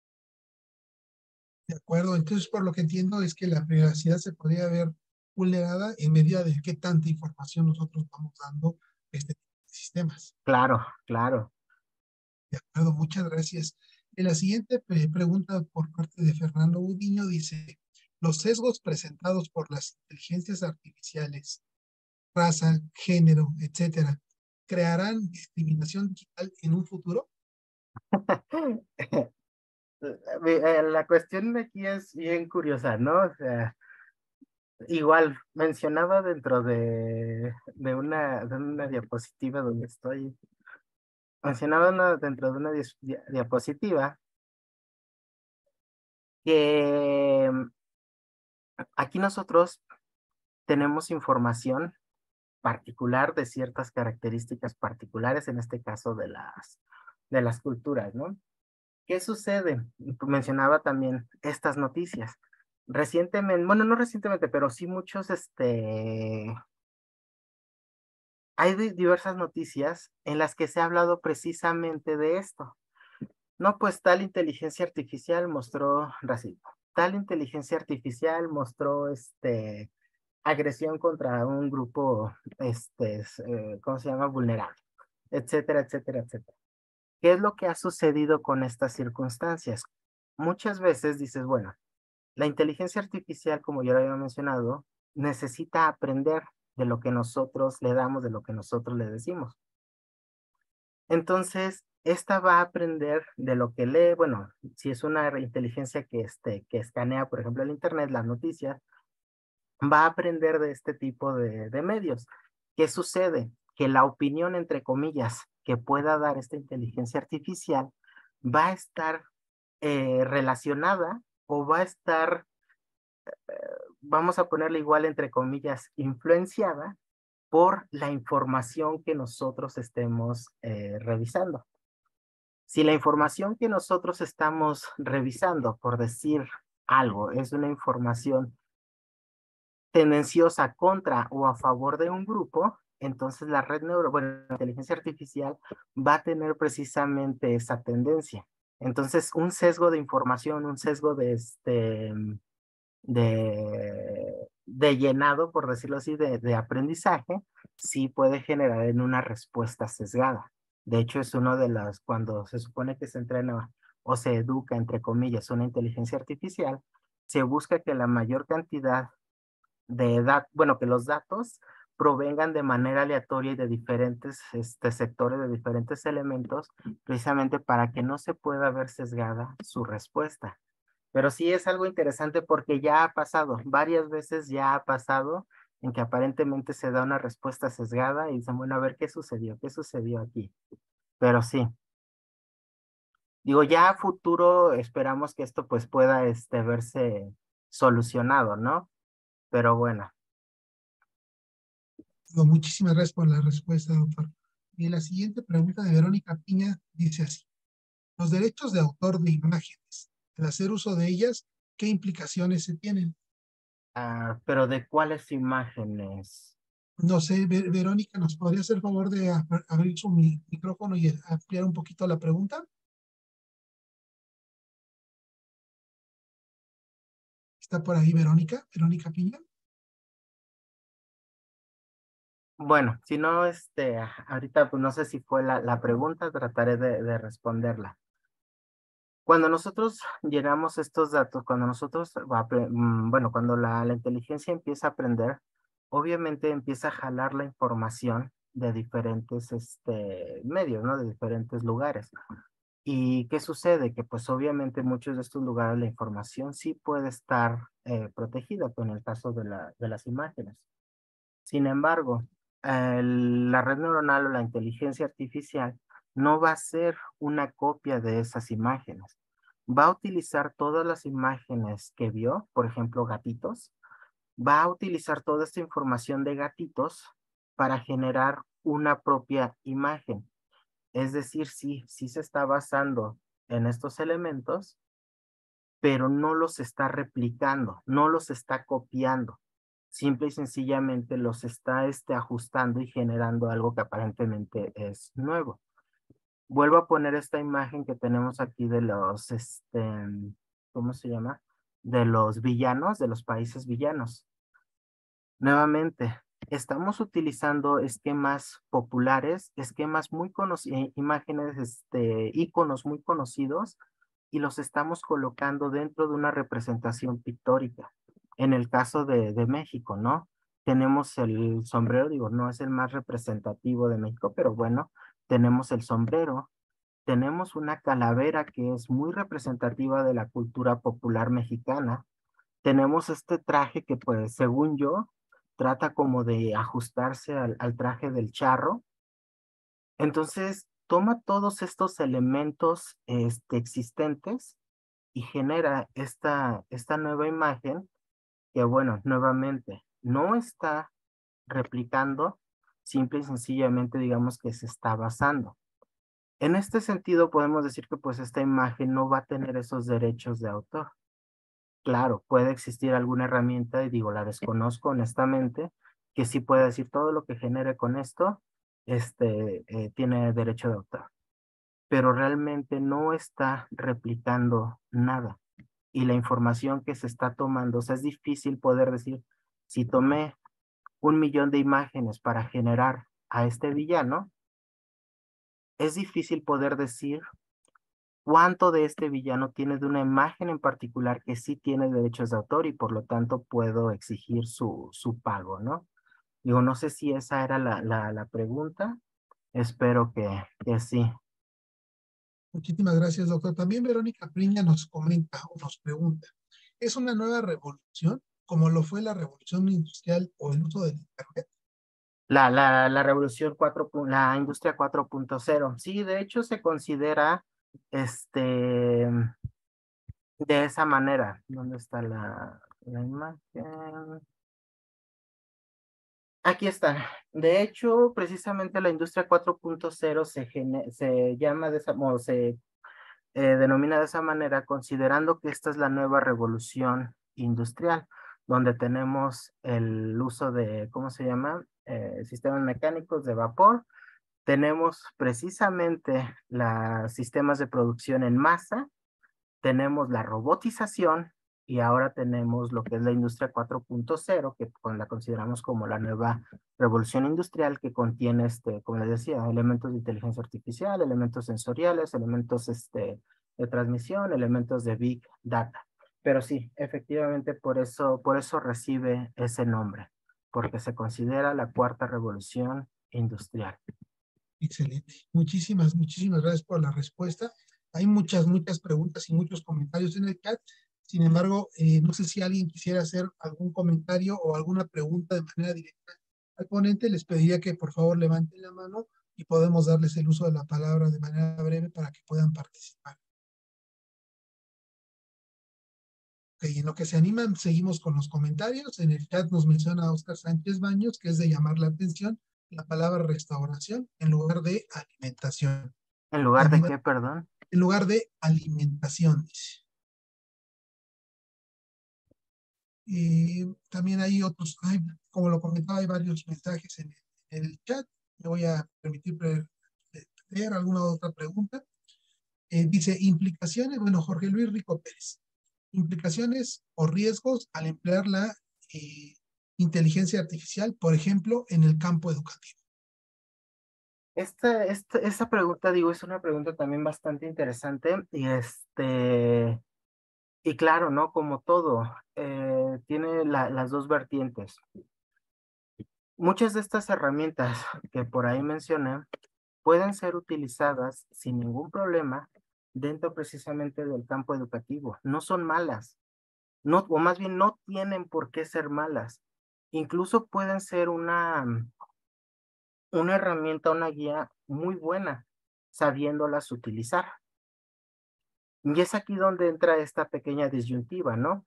¿De acuerdo? Entonces, por lo que entiendo es que la privacidad se podría ver vulnerada en medida de qué tanta información nosotros vamos dando a este tipo de sistemas. Claro, claro. De acuerdo, muchas gracias. En la siguiente pre- pregunta por parte de Fernando Udiño dice, los sesgos presentados por las inteligencias artificiales, raza, género, etcétera, ¿crearán discriminación digital en un futuro? Eh, La cuestión aquí es bien curiosa, ¿no? O sea, igual mencionaba dentro de, de una, de una diapositiva donde estoy, mencionaba una- dentro de una dis- dia- diapositiva que mm, aquí nosotros tenemos información particular de ciertas características particulares, en este caso de las, de las culturas, ¿no? ¿Qué sucede? Tú mencionaba también estas noticias. Recientemente, bueno, no recientemente, pero sí muchos, este, hay di- diversas noticias en las que se ha hablado precisamente de esto. No, pues tal inteligencia artificial mostró racismo. Tal inteligencia artificial mostró, este, agresión contra un grupo, este, es, eh, ¿cómo se llama? Vulnerable, etcétera, etcétera, etcétera. ¿Qué es lo que ha sucedido con estas circunstancias? Muchas veces dices, bueno, la inteligencia artificial, como yo lo había mencionado, necesita aprender. de lo que nosotros le damos, de lo que nosotros le decimos. Entonces, esta va a aprender de lo que lee, bueno, si es una inteligencia que, este, que escanea, por ejemplo, el internet, las noticias, va a aprender de este tipo de, de medios. ¿Qué sucede? Que la opinión, entre comillas, que pueda dar esta inteligencia artificial va a estar eh, relacionada o va a estar, vamos a ponerle igual, entre comillas, influenciada por la información que nosotros estemos eh, revisando. Si la información que nosotros estamos revisando, por decir algo, es una información tendenciosa contra o a favor de un grupo, entonces la red neuro, bueno, la inteligencia artificial va a tener precisamente esa tendencia. Entonces, un sesgo de información, un sesgo de este, de, de llenado, por decirlo así, de, de aprendizaje, sí puede generar en una respuesta sesgada. De hecho, es uno de las, cuando se supone que se entrena o se educa, entre comillas, una inteligencia artificial, se busca que la mayor cantidad de edad, bueno, que los datos provengan de manera aleatoria y de diferentes este, sectores, de diferentes elementos, precisamente para que no se pueda ver sesgada su respuesta. Pero sí es algo interesante porque ya ha pasado, varias veces ya ha pasado en que aparentemente se da una respuesta sesgada y dicen, bueno, a ver qué sucedió, qué sucedió aquí. Pero sí, digo, ya a futuro esperamos que esto pues pueda este, verse solucionado, ¿no? Pero bueno. Muchísimas gracias por la respuesta, doctor. Y la siguiente pregunta de Verónica Piña dice así: los derechos de autor de imágenes, el hacer uso de ellas, ¿qué implicaciones se tienen? Ah, pero ¿de cuáles imágenes? No sé, Ver- Verónica, ¿nos podría hacer favor de ab- abrir su mi- micrófono y ampliar un poquito la pregunta? ¿Está por ahí Verónica? ¿Verónica Piña? Bueno, si no, este, ahorita pues no sé si fue la, la pregunta, trataré de, de responderla. Cuando nosotros llenamos estos datos, cuando nosotros, apre- mm, bueno, cuando la, la inteligencia empieza a aprender, obviamente empieza a jalar la información de diferentes este, medios, ¿no? De diferentes lugares. ¿Y qué sucede? Que pues obviamente muchos de estos lugares la información sí puede estar eh, protegida, con el caso de, la, de las imágenes. Sin embargo, el- la red neuronal o la inteligencia artificial no va a ser una copia de esas imágenes. Va a utilizar todas las imágenes que vio, por ejemplo, gatitos, va a utilizar toda esta información de gatitos para generar una propia imagen. Es decir, sí, sí se está basando en estos elementos, pero no los está replicando, no los está copiando. Simple y sencillamente los está este, ajustando y generando algo que aparentemente es nuevo. Vuelvo a poner esta imagen que tenemos aquí de los, este, ¿cómo se llama? De los villanos, de los países villanos. Nuevamente, estamos utilizando esquemas populares, esquemas muy conocidos, imágenes, este, iconos muy conocidos, y los estamos colocando dentro de una representación pictórica. En el caso de, de México, ¿no? Tenemos el sombrero, digo, no es el más representativo de México, pero bueno, tenemos el sombrero, tenemos una calavera que es muy representativa de la cultura popular mexicana, tenemos este traje que, pues, según yo, trata como de ajustarse al, al traje del charro. Entonces, toma todos estos elementos este, existentes y genera esta, esta nueva imagen que, bueno, nuevamente, no está replicando, simple y sencillamente digamos que se está basando. En este sentido, podemos decir que pues esta imagen no va a tener esos derechos de autor. Claro, puede existir alguna herramienta, y digo, la desconozco honestamente, que sí puede decir todo lo que genere con esto, este, eh, tiene derecho de autor, pero realmente no está replicando nada. Y la información que se está tomando, o sea, es difícil poder decir, si tomé un millón de imágenes para generar a este villano, es difícil poder decir cuánto de este villano tiene de una imagen en particular que sí tiene derechos de autor y por lo tanto puedo exigir su, su pago, ¿no? Digo, no sé si esa era la, la, la pregunta. Espero que, que sí. Muchísimas gracias, doctor. También Verónica Priña nos comenta o nos pregunta, ¿es una nueva revolución como lo fue la revolución industrial o el uso del Internet? La, la, la revolución cuatro, la industria cuatro punto cero. Sí, de hecho se considera este, de esa manera. ¿Dónde está la, la imagen? Aquí está. De hecho, precisamente la industria cuatro punto cero se, gene- se llama de esa, o se eh, denomina de esa manera, considerando que esta es la nueva revolución industrial, donde tenemos el uso de, ¿cómo se llama? Eh, sistemas mecánicos de vapor. Tenemos precisamente los sistemas de producción en masa, tenemos la robotización y ahora tenemos lo que es la industria cuatro punto cero, que con- la consideramos como la nueva revolución industrial que contiene, este, como les decía, elementos de inteligencia artificial, elementos sensoriales, elementos este, de transmisión, elementos de Big Data. Pero sí, efectivamente por eso, por eso recibe ese nombre, porque se considera la cuarta revolución industrial. Excelente. Muchísimas, muchísimas gracias por la respuesta. Hay muchas, muchas preguntas y muchos comentarios en el chat. Sin embargo, eh, no sé si alguien quisiera hacer algún comentario o alguna pregunta de manera directa al ponente. Les pediría que por favor levanten la mano y podemos darles el uso de la palabra de manera breve para que puedan participar. Ok, en lo que se animan, seguimos con los comentarios. En el chat nos menciona Oscar Sánchez Baños, que es de llamar la atención la palabra restauración en lugar de alimentación. ¿En lugar de También qué, perdón? en lugar de alimentación, dice. Y también hay otros, hay, como lo comentaba, hay varios mensajes en, en el chat. Me voy a permitir pre- leer alguna otra pregunta. Eh, dice, implicaciones, bueno, Jorge Luis Rico Pérez, implicaciones o riesgos al emplear la eh, inteligencia artificial, por ejemplo, en el campo educativo. Esta, esta, esta pregunta, digo, es una pregunta también bastante interesante y este, y claro, ¿no? Como todo, eh, tiene la- las dos vertientes. Muchas de estas herramientas que por ahí mencioné pueden ser utilizadas sin ningún problema dentro precisamente del campo educativo. No son malas, no, o más bien no tienen por qué ser malas. Incluso pueden ser una, una herramienta, una guía muy buena, sabiéndolas utilizar. Y es aquí donde entra esta pequeña disyuntiva, ¿no?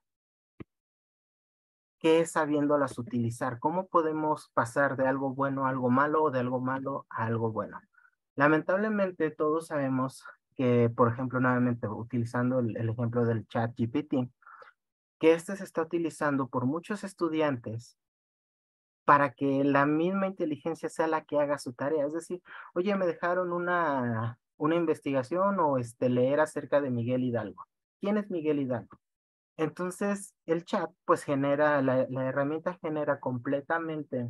¿Qué es sabiéndolas utilizar? ¿Cómo podemos pasar de algo bueno a algo malo o de algo malo a algo bueno? Lamentablemente todos sabemos que, por ejemplo, nuevamente utilizando el, el ejemplo del chat G P T, que este se está utilizando por muchos estudiantes para que la misma inteligencia sea la que haga su tarea. Es decir, oye, me dejaron una, una investigación o este, leer acerca de Miguel Hidalgo. ¿Quién es Miguel Hidalgo? Entonces, el chat, pues genera, la, la herramienta genera completamente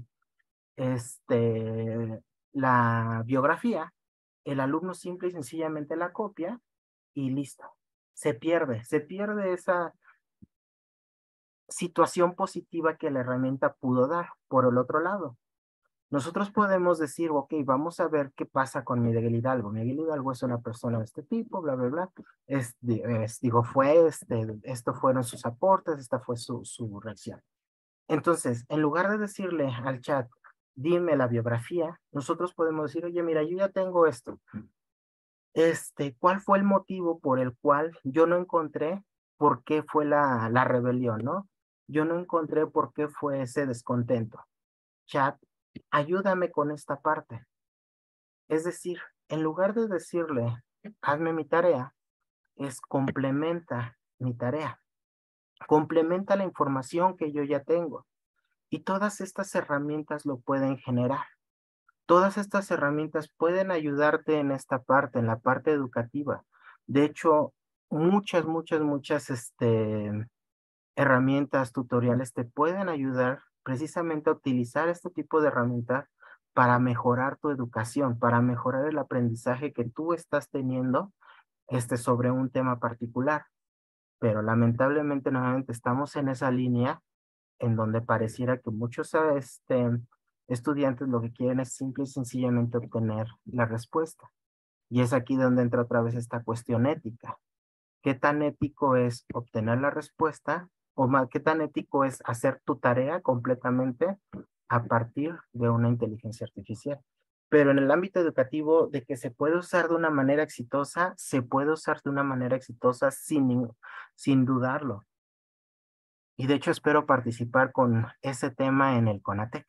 este, la biografía, el alumno simple y sencillamente la copia y listo. Se pierde, se pierde esa situación positiva que la herramienta pudo dar. Por el otro lado, nosotros podemos decir, ok, vamos a ver qué pasa con Miguel Hidalgo. Miguel Hidalgo es una persona de este tipo, bla, bla, bla. Es, es, digo, fue, este, esto fueron sus aportes, esta fue su, su reacción. Entonces, en lugar de decirle al chat, dime la biografía, nosotros podemos decir, oye, mira, yo ya tengo esto. Este, ¿cuál fue el motivo por el cual yo no encontré por qué fue la, la rebelión, ¿no? Yo no encontré por qué fue ese descontento. Chat, ayúdame con esta parte. Es decir, en lugar de decirle, hazme mi tarea, es complementa mi tarea. Complementa la información que yo ya tengo. Y todas estas herramientas lo pueden generar. Todas estas herramientas pueden ayudarte en esta parte, en la parte educativa. De hecho, muchas, muchas, muchas este, herramientas, tutoriales te pueden ayudar precisamente a utilizar este tipo de herramientas para mejorar tu educación, para mejorar el aprendizaje que tú estás teniendo este, sobre un tema particular. Pero lamentablemente, nuevamente, estamos en esa línea en donde pareciera que muchos este, estudiantes lo que quieren es simple y sencillamente obtener la respuesta. Y es aquí donde entra otra vez esta cuestión ética. ¿Qué tan ético es obtener la respuesta? O más, ¿qué tan ético es hacer tu tarea completamente a partir de una inteligencia artificial? Pero en el ámbito educativo, de que se puede usar de una manera exitosa, se puede usar de una manera exitosa sin, sin dudarlo. Y de hecho espero participar con ese tema en el CONATEC.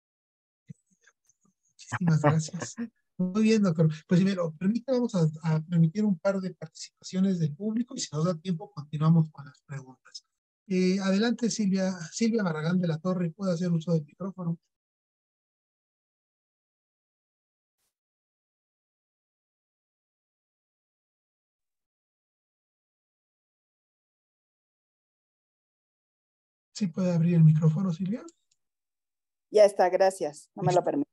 Muchísimas gracias. Muy bien, doctor. Pues si me lo permite, vamos a, a permitir un par de participaciones del público y si nos da tiempo, continuamos con las preguntas. Eh, adelante, Silvia, Silvia Barragán de la Torre, puede hacer uso del micrófono. Sí, puede abrir el micrófono, Silvia. Ya está, gracias. No me lo permite.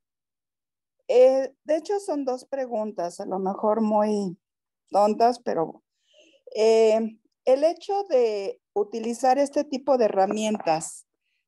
Eh, de hecho, son dos preguntas, a lo mejor muy tontas, pero eh, el hecho de utilizar este tipo de herramientas,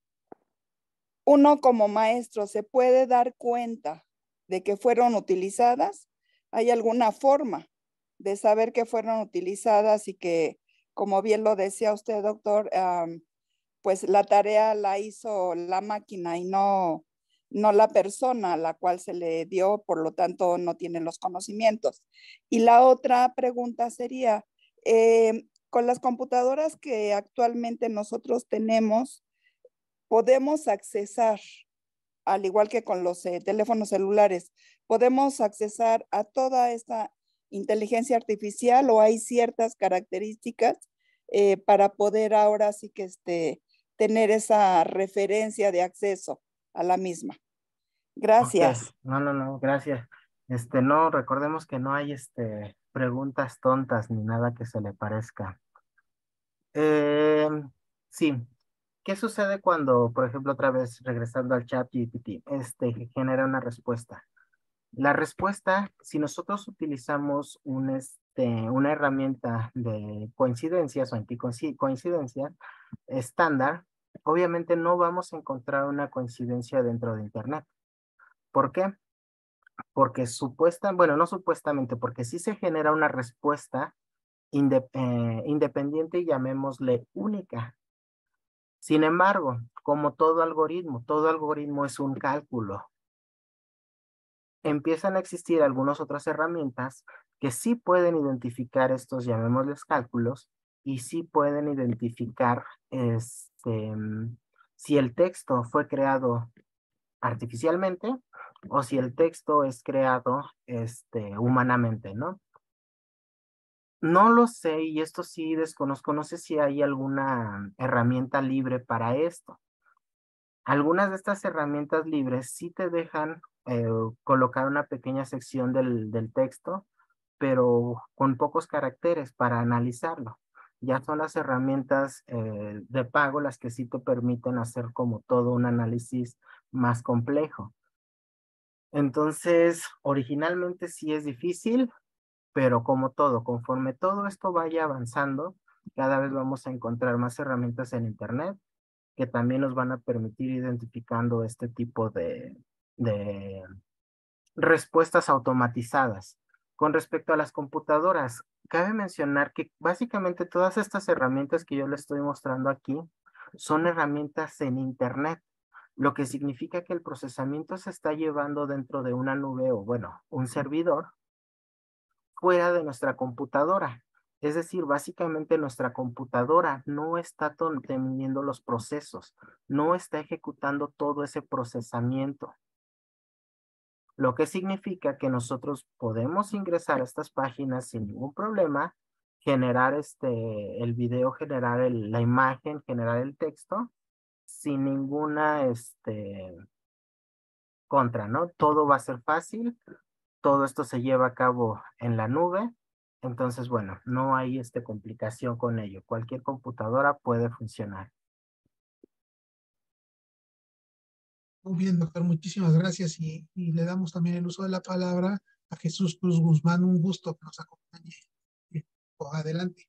uno como maestro se puede dar cuenta de que fueron utilizadas. ¿Hay alguna forma de saber que fueron utilizadas y que, como bien lo decía usted, doctor, um, pues la tarea la hizo la máquina y no, no la persona a la cual se le dio, por lo tanto no tiene los conocimientos? Y la otra pregunta sería, eh, con las computadoras que actualmente nosotros tenemos, podemos accesar, al igual que con los eh, teléfonos celulares, podemos accesar a toda esta inteligencia artificial o hay ciertas características eh, para poder ahora sí que este, tener esa referencia de acceso a la misma. Gracias. Okay. No, no, no, gracias. Este, no, recordemos que no hay este, preguntas tontas ni nada que se le parezca. Eh, sí, ¿qué sucede cuando, por ejemplo, otra vez regresando al chat G P T, este genera una respuesta? La respuesta, si nosotros utilizamos un, este, una herramienta de coincidencias o anticoincidencias estándar, obviamente no vamos a encontrar una coincidencia dentro de Internet. ¿Por qué? Porque supuesta, bueno, no supuestamente, porque sí se genera una respuesta inde, eh, independiente y llamémosle única. Sin embargo, como todo algoritmo, todo algoritmo es un cálculo. Empiezan a existir algunas otras herramientas que sí pueden identificar estos, llamémosles cálculos, y sí pueden identificar este, si el texto fue creado artificialmente o si el texto es creado este, humanamente, ¿no? No lo sé y esto sí desconozco, no sé si hay alguna herramienta libre para esto. Algunas de estas herramientas libres sí te dejan eh, colocar una pequeña sección del, del texto, pero con pocos caracteres para analizarlo. Ya son las herramientas eh, de pago las que sí te permiten hacer como todo un análisis más complejo. Entonces, originalmente sí es difícil, pero como todo, conforme todo esto vaya avanzando, cada vez vamos a encontrar más herramientas en Internet que también nos van a permitir identificando este tipo de, de respuestas automatizadas. Con respecto a las computadoras, cabe mencionar que básicamente todas estas herramientas que yo les estoy mostrando aquí son herramientas en Internet, lo que significa que el procesamiento se está llevando dentro de una nube o, bueno, un servidor fuera de nuestra computadora. Es decir, básicamente nuestra computadora no está teniendo los procesos, no está ejecutando todo ese procesamiento. Lo que significa que nosotros podemos ingresar a estas páginas sin ningún problema, generar este, el video, generar el, la imagen, generar el texto, sin ninguna este, contra, ¿no? Todo va a ser fácil, todo esto se lleva a cabo en la nube, entonces, bueno, no hay este, complicación con ello. Cualquier computadora puede funcionar. Muy bien, doctor, muchísimas gracias y, y le damos también el uso de la palabra a Jesús Cruz Guzmán. Un gusto que nos acompañe. Adelante.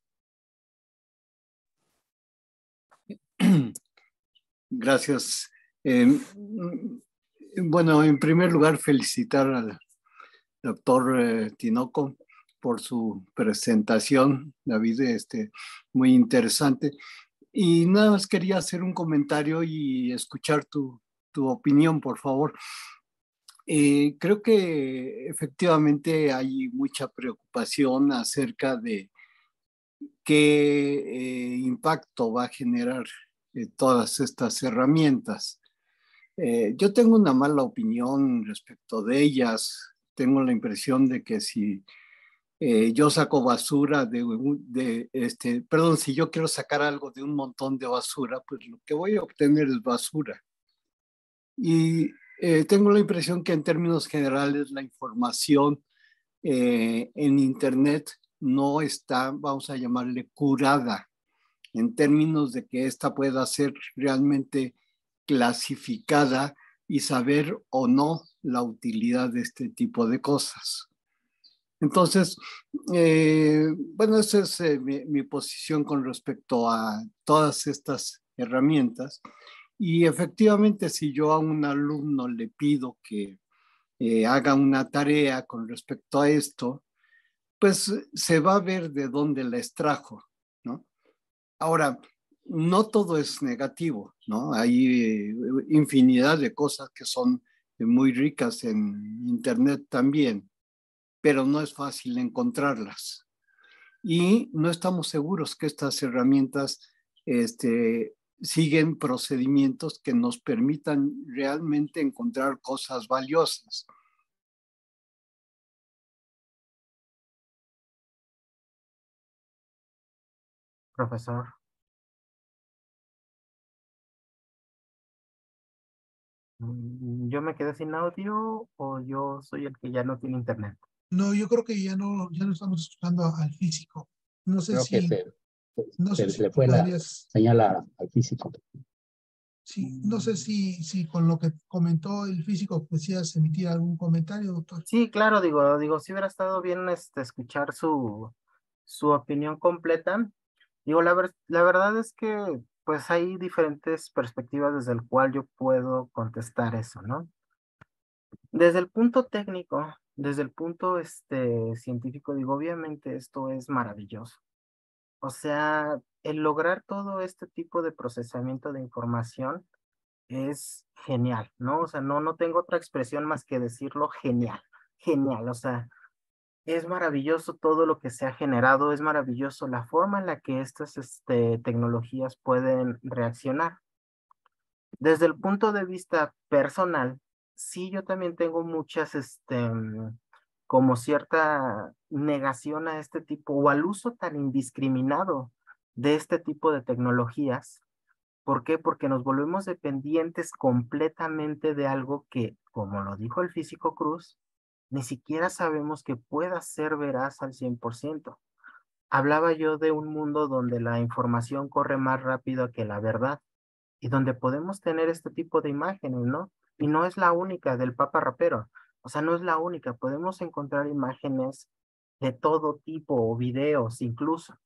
Gracias. Eh, Bueno, en primer lugar, felicitar al doctor eh, Tinoco por su presentación, David, este, muy interesante. Y nada más quería hacer un comentario y escuchar tu, tu opinión, por favor. Eh, creo que efectivamente hay mucha preocupación acerca de qué eh, impacto va a generar eh, todas estas herramientas. Eh, yo tengo una mala opinión respecto de ellas. Tengo la impresión de que si eh, yo saco basura de, de este, perdón, si yo quiero sacar algo de un montón de basura, pues lo que voy a obtener es basura. Y eh, tengo la impresión que en términos generales la información eh, en Internet no está, vamos a llamarle, curada, en términos de que ésta pueda ser realmente clasificada y saber o no la utilidad de este tipo de cosas. Entonces, eh, bueno, esa es eh, mi, mi posición con respecto a todas estas herramientas. Y efectivamente, si yo a un alumno le pido que eh, haga una tarea con respecto a esto, pues se va a ver de dónde la extrajo, ¿no? Ahora, no todo es negativo, ¿no? Hay eh, infinidad de cosas que son muy ricas en Internet también, pero no es fácil encontrarlas. Y no estamos seguros que estas herramientas este, siguen procedimientos que nos permitan realmente encontrar cosas valiosas. Profesor. ¿Yo me quedé sin audio o yo soy el que ya no tiene internet? No, yo creo que ya no, ya no estamos escuchando al físico. No sé Creo que si, se, no se sé si le tú fue la podrías, señal a- al físico. sí, no sé si, si con lo que comentó el físico quisieras emitir algún comentario, doctor. Sí, claro, digo, digo, sí hubiera estado bien este, escuchar su, su opinión completa. Digo, la, ver- la verdad es que pues hay diferentes perspectivas desde el cual yo puedo contestar eso, ¿no? Desde el punto técnico, desde el punto este, científico, digo, obviamente esto es maravilloso. O sea, el lograr todo este tipo de procesamiento de información es genial, ¿no? O sea, no, no tengo otra expresión más que decirlo genial, genial. O sea, es maravilloso todo lo que se ha generado, es maravilloso la forma en la que estas este, tecnologías pueden reaccionar. Desde el punto de vista personal, sí, yo también tengo muchas, este, mm, como cierta negación a este tipo o al uso tan indiscriminado de este tipo de tecnologías. ¿Por qué? Porque nos volvemos dependientes completamente de algo que, como lo dijo el físico Cruz, ni siquiera sabemos que pueda ser veraz al cien por ciento. Hablaba yo de un mundo donde la información corre más rápido que la verdad y donde podemos tener este tipo de imágenes, ¿no? Y no es la única del Papa Rapero, o sea, no es la única, podemos encontrar imágenes de todo tipo o videos incluso.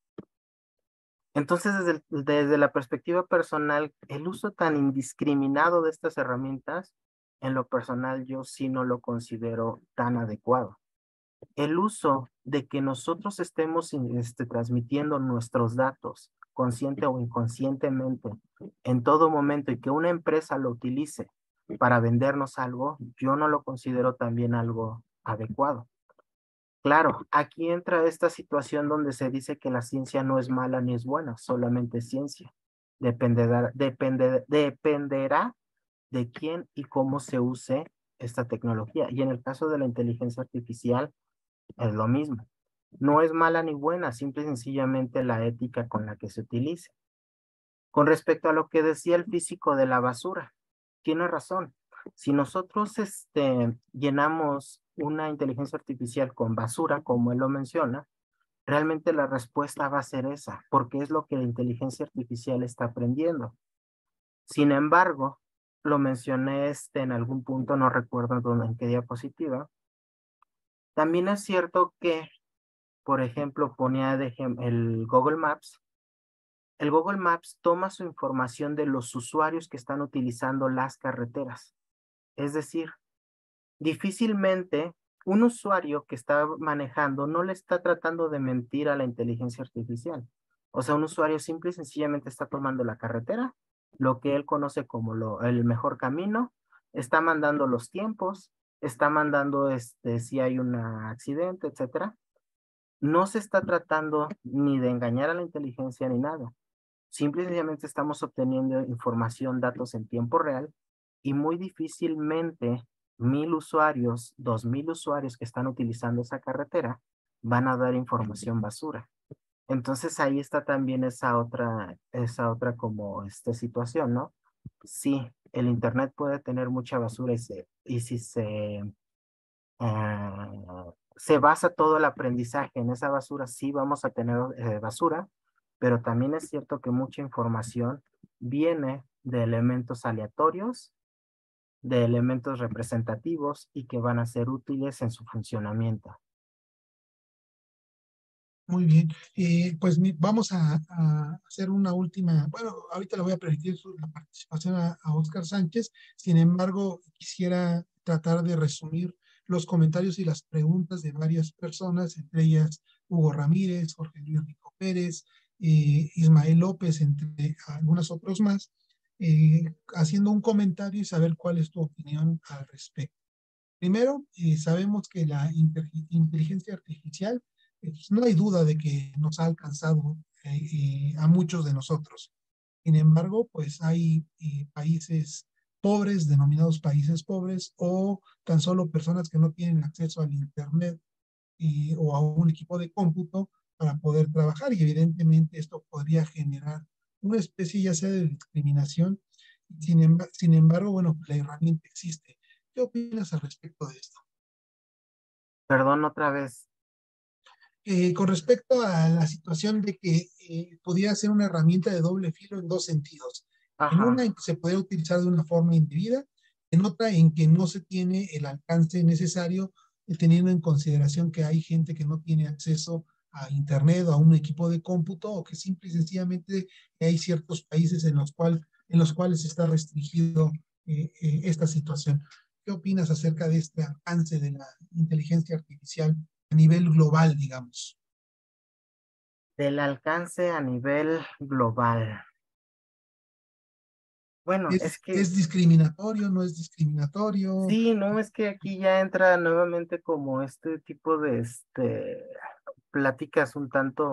Entonces, desde, el- desde la perspectiva personal, el uso tan indiscriminado de estas herramientas, en lo personal yo sí no lo considero tan adecuado. El uso de que nosotros estemos este, transmitiendo nuestros datos, consciente o inconscientemente, en todo momento y que una empresa lo utilice para vendernos algo, yo no lo considero también algo adecuado. Claro, aquí entra esta situación donde se dice que la ciencia no es mala ni es buena, solamente es ciencia. Dependerá, depende, dependerá de quién y cómo se use esta tecnología. Y en el caso de la inteligencia artificial, es lo mismo. No es mala ni buena, simple y sencillamente la ética con la que se utilice. Con respecto a lo que decía el físico de la basura, tiene razón. Si nosotros este, llenamos una inteligencia artificial con basura, como él lo menciona, realmente la respuesta va a ser esa, porque es lo que la inteligencia artificial está aprendiendo. Sin embargo, lo mencioné este en algún punto, no recuerdo dónde, en qué diapositiva. También es cierto que, por ejemplo, ponía de ejem- el Google Maps. El Google Maps toma su información de los usuarios que están utilizando las carreteras. Es decir, difícilmente un usuario que está manejando no le está tratando de mentir a la inteligencia artificial. O sea, un usuario simple y sencillamente está tomando la carretera, lo que él conoce como lo, el mejor camino, está mandando los tiempos, está mandando este, si hay un accidente, etcétera. No se está tratando ni de engañar a la inteligencia ni nada. Simple y sencillamente estamos obteniendo información, datos en tiempo real y muy difícilmente mil usuarios, dos mil usuarios que están utilizando esa carretera van a dar información basura. Entonces ahí está también esa otra, esa otra como esta situación, ¿no? Sí, el internet puede tener mucha basura y, se, y si se, uh, se basa todo el aprendizaje en esa basura, sí vamos a tener eh, basura, pero también es cierto que mucha información viene de elementos aleatorios, de elementos representativos y que van a ser útiles en su funcionamiento. Muy bien, eh, pues mi, vamos a, a hacer una última, bueno, ahorita le voy a permitir su, la participación a, a Óscar Sánchez, sin embargo, quisiera tratar de resumir los comentarios y las preguntas de varias personas, entre ellas Hugo Ramírez, Jorge Luis Rico Pérez, eh, Ismael López, entre algunos otros más, eh, haciendo un comentario y saber cuál es tu opinión al respecto. Primero, eh, sabemos que la inteligencia artificial, eh, no hay duda de que nos ha alcanzado eh, eh, a muchos de nosotros. Sin embargo, pues hay eh, países pobres, denominados países pobres, o tan solo personas que no tienen acceso al Internet eh, o a un equipo de cómputo para poder trabajar. Y evidentemente esto podría generar una especie ya sea de discriminación. Sin, emb sin embargo, bueno, la herramienta existe. ¿Qué opinas al respecto de esto? Perdón otra vez. Eh, con respecto a la situación de que eh, pudiera ser una herramienta de doble filo en dos sentidos. Ajá. En una en que se puede utilizar de una forma indebida, en otra en que no se tiene el alcance necesario, eh, teniendo en consideración que hay gente que no tiene acceso a internet o a un equipo de cómputo, o que simple y sencillamente hay ciertos países en los, cual, en los cuales está restringido eh, eh, esta situación. ¿Qué opinas acerca de este alcance de la inteligencia artificial a nivel global, digamos? Del alcance a nivel global. Bueno, ¿Es, es que es discriminatorio, no es discriminatorio? sí, no, es que aquí ya entra nuevamente como este tipo de este, pláticas un tanto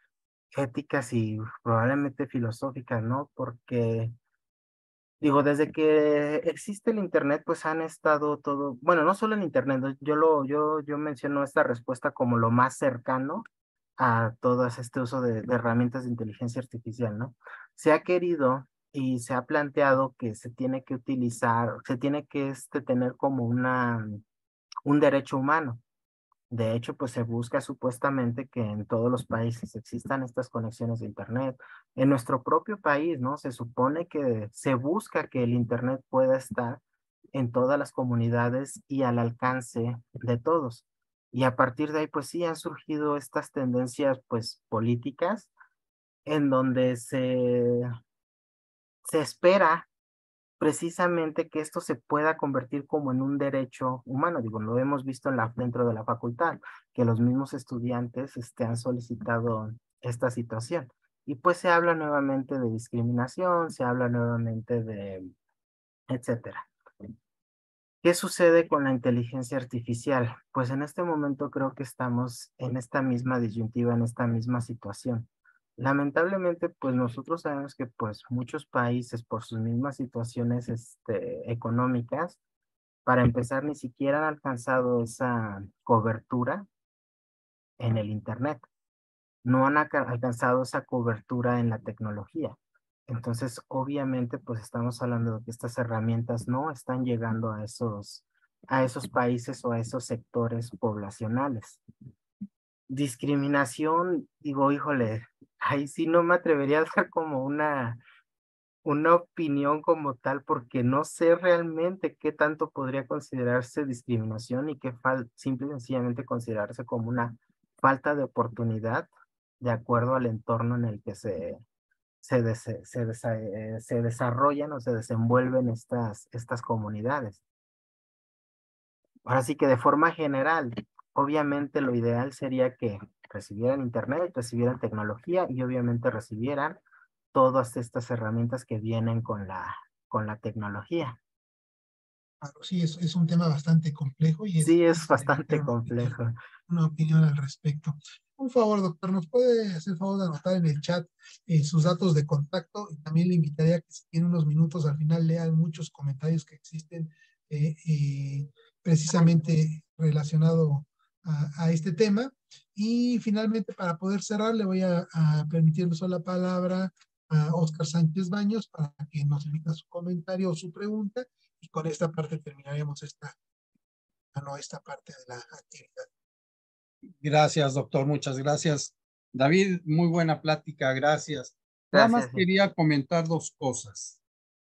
éticas y probablemente filosóficas, ¿no? Porque, digo, desde que existe el Internet, pues han estado todo, bueno, no solo el Internet, ¿no? yo lo, yo, yo menciono esta respuesta como lo más cercano a todo este uso de, de herramientas de inteligencia artificial, ¿no? Se ha querido y se ha planteado que se tiene que utilizar, se tiene que este, tener como una, un derecho humano. De hecho, pues se busca supuestamente que en todos los países existan estas conexiones de Internet. En nuestro propio país, ¿no? Se supone que se busca que el Internet pueda estar en todas las comunidades y al alcance de todos. Y a partir de ahí, pues sí han surgido estas tendencias, pues, políticas en donde se, se espera precisamente que esto se pueda convertir como en un derecho humano. Digo, lo hemos visto en la, dentro de la facultad, que los mismos estudiantes este, han solicitado esta situación. Y pues se habla nuevamente de discriminación, se habla nuevamente de etcétera. ¿Qué sucede con la inteligencia artificial? Pues en este momento creo que estamos en esta misma disyuntiva, en esta misma situación. Lamentablemente, pues nosotros sabemos que pues muchos países por sus mismas situaciones este, económicas, para empezar, ni siquiera han alcanzado esa cobertura en el Internet. No han aca- alcanzado esa cobertura en la tecnología. Entonces, obviamente, pues estamos hablando de que estas herramientas no están llegando a esos, a esos países o a esos sectores poblacionales. Discriminación, digo, híjole, ahí sí no me atrevería a dar como una, una opinión como tal, porque no sé realmente qué tanto podría considerarse discriminación y qué fal simple y sencillamente considerarse como una falta de oportunidad de acuerdo al entorno en el que se, se, des- se, desa- eh, se desarrollan o se desenvuelven estas, estas comunidades. ahora sí que de forma general, obviamente lo ideal sería que recibieran internet, recibieran tecnología y obviamente recibieran todas estas herramientas que vienen con la, con la tecnología. Claro, sí, es, es un tema bastante complejo y es Sí, es necesario bastante tener una opinión, complejo. una opinión al respecto. Un favor, doctor, ¿nos puede hacer el favor de anotar en el chat eh, sus datos de contacto? Y también le invitaría a que si tiene unos minutos al final lean muchos comentarios que existen eh, eh, precisamente relacionado a, a este tema. Y finalmente, para poder cerrar, le voy a, a permitir usar la palabra a Óscar Sánchez Baños para que nos emita su comentario o su pregunta, y con esta parte terminaremos esta, ah, no, esta parte de la actividad. Gracias, doctor, muchas gracias. David, muy buena plática, gracias. Nada más Gracias. quería comentar dos cosas.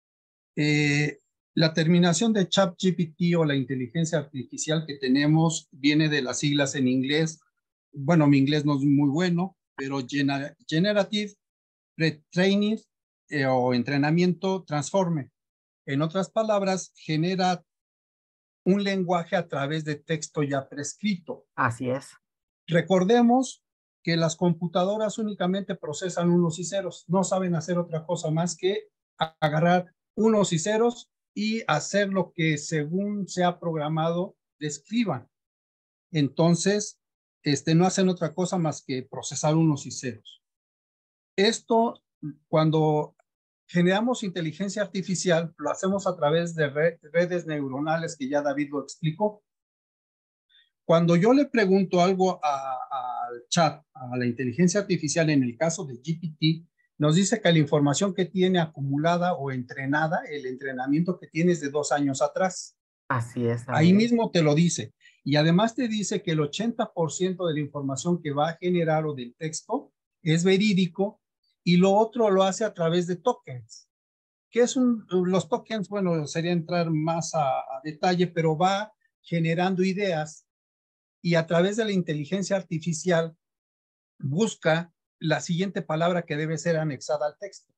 Eh, la terminación de ChatGPT o la inteligencia artificial que tenemos viene de las siglas en inglés. Bueno, mi inglés no es muy bueno, pero gener Generative Retraining eh, o entrenamiento transforme. En otras palabras, genera un lenguaje a través de texto ya prescrito. Así es. Recordemos que las computadoras únicamente procesan unos y ceros, no saben hacer otra cosa más que agarrar unos y ceros y hacer lo que según se ha programado describan. Entonces, este, no hacen otra cosa más que procesar unos y ceros. Esto, cuando generamos inteligencia artificial, lo hacemos a través de red, redes neuronales que ya David lo explicó. Cuando yo le pregunto algo al chat, a la inteligencia artificial, en el caso de G P T, nos dice que la información que tiene acumulada o entrenada, el entrenamiento que tiene es de dos años atrás. Así es. Ahí También. mismo te lo dice. Y además te dice que el ochenta por ciento de la información que va a generar o del texto es verídico y lo otro lo hace a través de tokens. ¿Qué es un, los tokens? Bueno, sería entrar más a, a detalle, pero va generando ideas y a través de la inteligencia artificial busca la siguiente palabra que debe ser anexada al texto.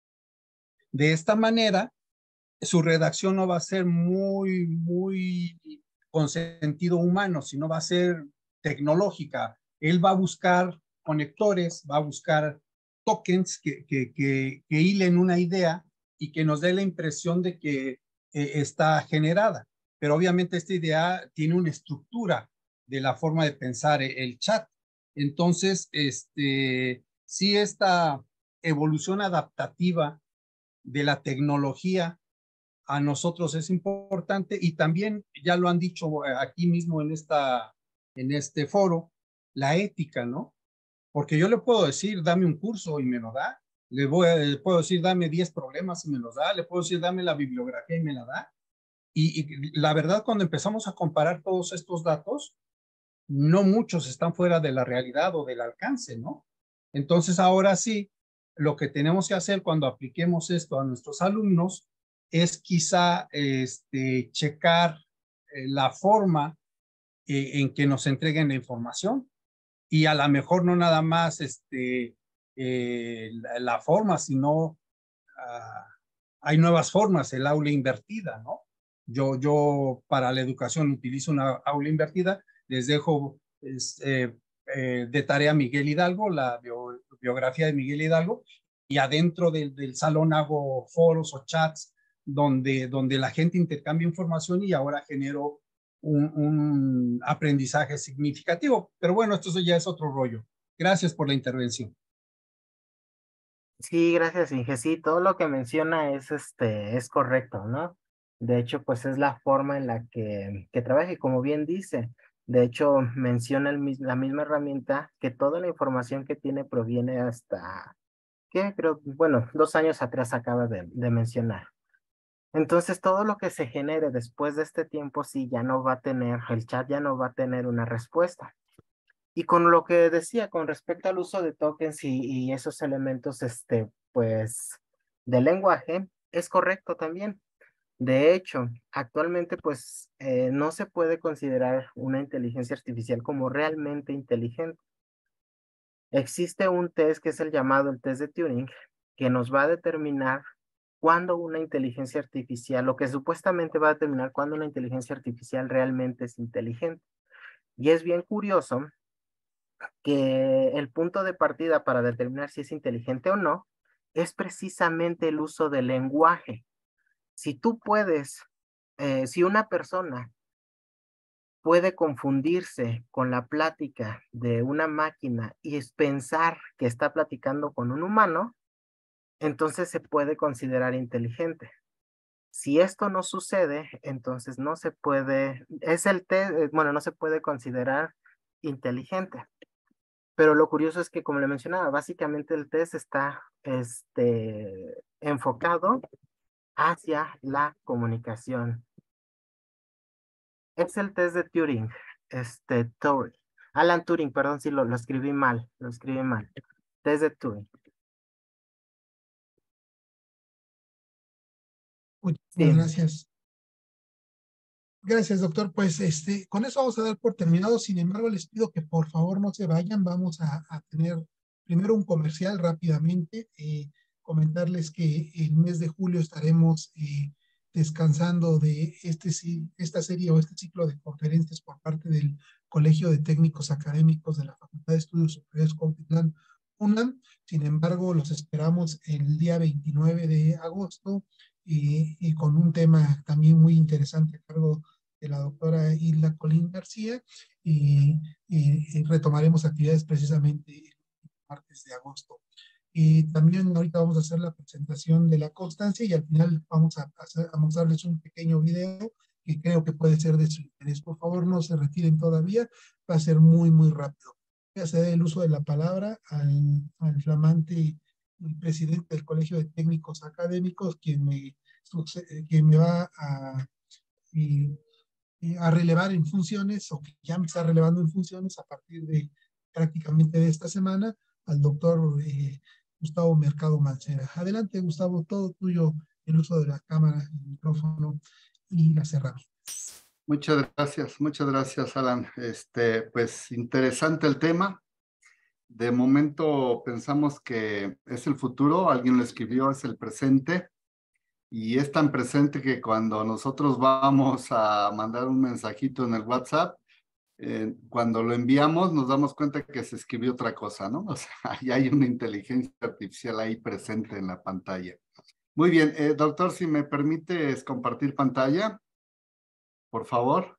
De esta manera, su redacción no va a ser muy, muy con sentido humano, sino va a ser tecnológica. Él va a buscar conectores, va a buscar tokens que, que, que, que hilen una idea y que nos dé la impresión de que eh, está generada. Pero obviamente esta idea tiene una estructura de la forma de pensar el chat. Entonces, este, sí, esta evolución adaptativa de la tecnología a nosotros es importante y también ya lo han dicho aquí mismo en, esta, en este foro, la ética, ¿no? Porque yo le puedo decir, dame un curso y me lo da, le, voy a, le puedo decir, dame diez problemas y me los da, le puedo decir, dame la bibliografía y me la da. Y, y la verdad, cuando empezamos a comparar todos estos datos, no muchos están fuera de la realidad o del alcance, ¿no? Entonces, ahora sí, lo que tenemos que hacer cuando apliquemos esto a nuestros alumnos es quizá este, checar eh, la forma eh, en que nos entreguen la información y a lo mejor no nada más este, eh, la, la forma, sino uh, hay nuevas formas, el aula invertida, ¿no? Yo, yo para la educación utilizo una aula invertida, les dejo es, eh, eh, de tarea Miguel Hidalgo, la bio, biografía de Miguel Hidalgo, y adentro del, del salón hago foros o chats donde, donde la gente intercambia información y ahora genero un, un aprendizaje significativo. Pero bueno, esto ya es otro rollo. Gracias por la intervención. Sí, gracias, Inge. Sí, todo lo que menciona es, este, es correcto, ¿no? De hecho, pues es la forma en la que, que trabaja y como bien dice, de hecho menciona el, la misma herramienta que toda la información que tiene proviene hasta, ¿qué? Creo, bueno, dos años atrás acaba de, de mencionar. Entonces, todo lo que se genere después de este tiempo, sí, ya no va a tener, el chat ya no va a tener una respuesta. Y con lo que decía con respecto al uso de tokens y, y esos elementos, este, pues, del lenguaje, es correcto también. De hecho, actualmente, pues, eh, no se puede considerar una inteligencia artificial como realmente inteligente. Existe un test que es el llamado el test de Turing, que nos va a determinar cuándo una inteligencia artificial, lo que supuestamente va a determinar cuándo una inteligencia artificial realmente es inteligente. Y es bien curioso que el punto de partida para determinar si es inteligente o no es precisamente el uso del lenguaje. Si tú puedes, eh, si una persona puede confundirse con la plática de una máquina y es pensar que está platicando con un humano, entonces se puede considerar inteligente. Si esto no sucede, entonces no se puede, es el test, eh, bueno, no se puede considerar inteligente. Pero lo curioso es que, como le mencionaba, básicamente el test está este, enfocado hacia la comunicación. Es el test de Turing, este, Turing. Alan Turing, perdón si lo, lo escribí mal, lo escribí mal. Test de Turing. Muchas Sí. gracias. Gracias, doctor. Pues este, con eso vamos a dar por terminado. Sin embargo, les pido que por favor no se vayan. Vamos a, a tener primero un comercial rápidamente. Eh, comentarles que el mes de julio estaremos eh, descansando de este, esta serie o este ciclo de conferencias por parte del Colegio de Técnicos Académicos de la Facultad de Estudios Superiores Cuautitlán UNAM. Sin embargo, los esperamos el día veintinueve de agosto. Y, y con un tema también muy interesante a cargo de la doctora Hilda Colín García, y, y, y retomaremos actividades precisamente el martes de agosto. Y también ahorita vamos a hacer la presentación de la constancia y al final vamos a, hacer, a mostrarles un pequeño video que creo que puede ser de su interés. Por favor, no se retiren todavía, va a ser muy, muy rápido. Voy a ceder el uso de la palabra al, al flamante el presidente del Colegio de Técnicos Académicos, quien me, quien me va a, a relevar en funciones, o que ya me está relevando en funciones a partir de prácticamente de esta semana, al doctor eh, Gustavo Mercado Mancera. Adelante, Gustavo, todo tuyo, el uso de la cámara, el micrófono y las herramientas. Muchas gracias, muchas gracias, Alan. Este, pues interesante el tema. De momento pensamos que es el futuro, alguien lo escribió, es el presente, y es tan presente que cuando nosotros vamos a mandar un mensajito en el WhatsApp, eh, cuando lo enviamos nos damos cuenta que se escribió otra cosa, ¿no? O sea, ya hay una inteligencia artificial ahí presente en la pantalla. Muy bien, eh, doctor, si me permites compartir pantalla, por favor.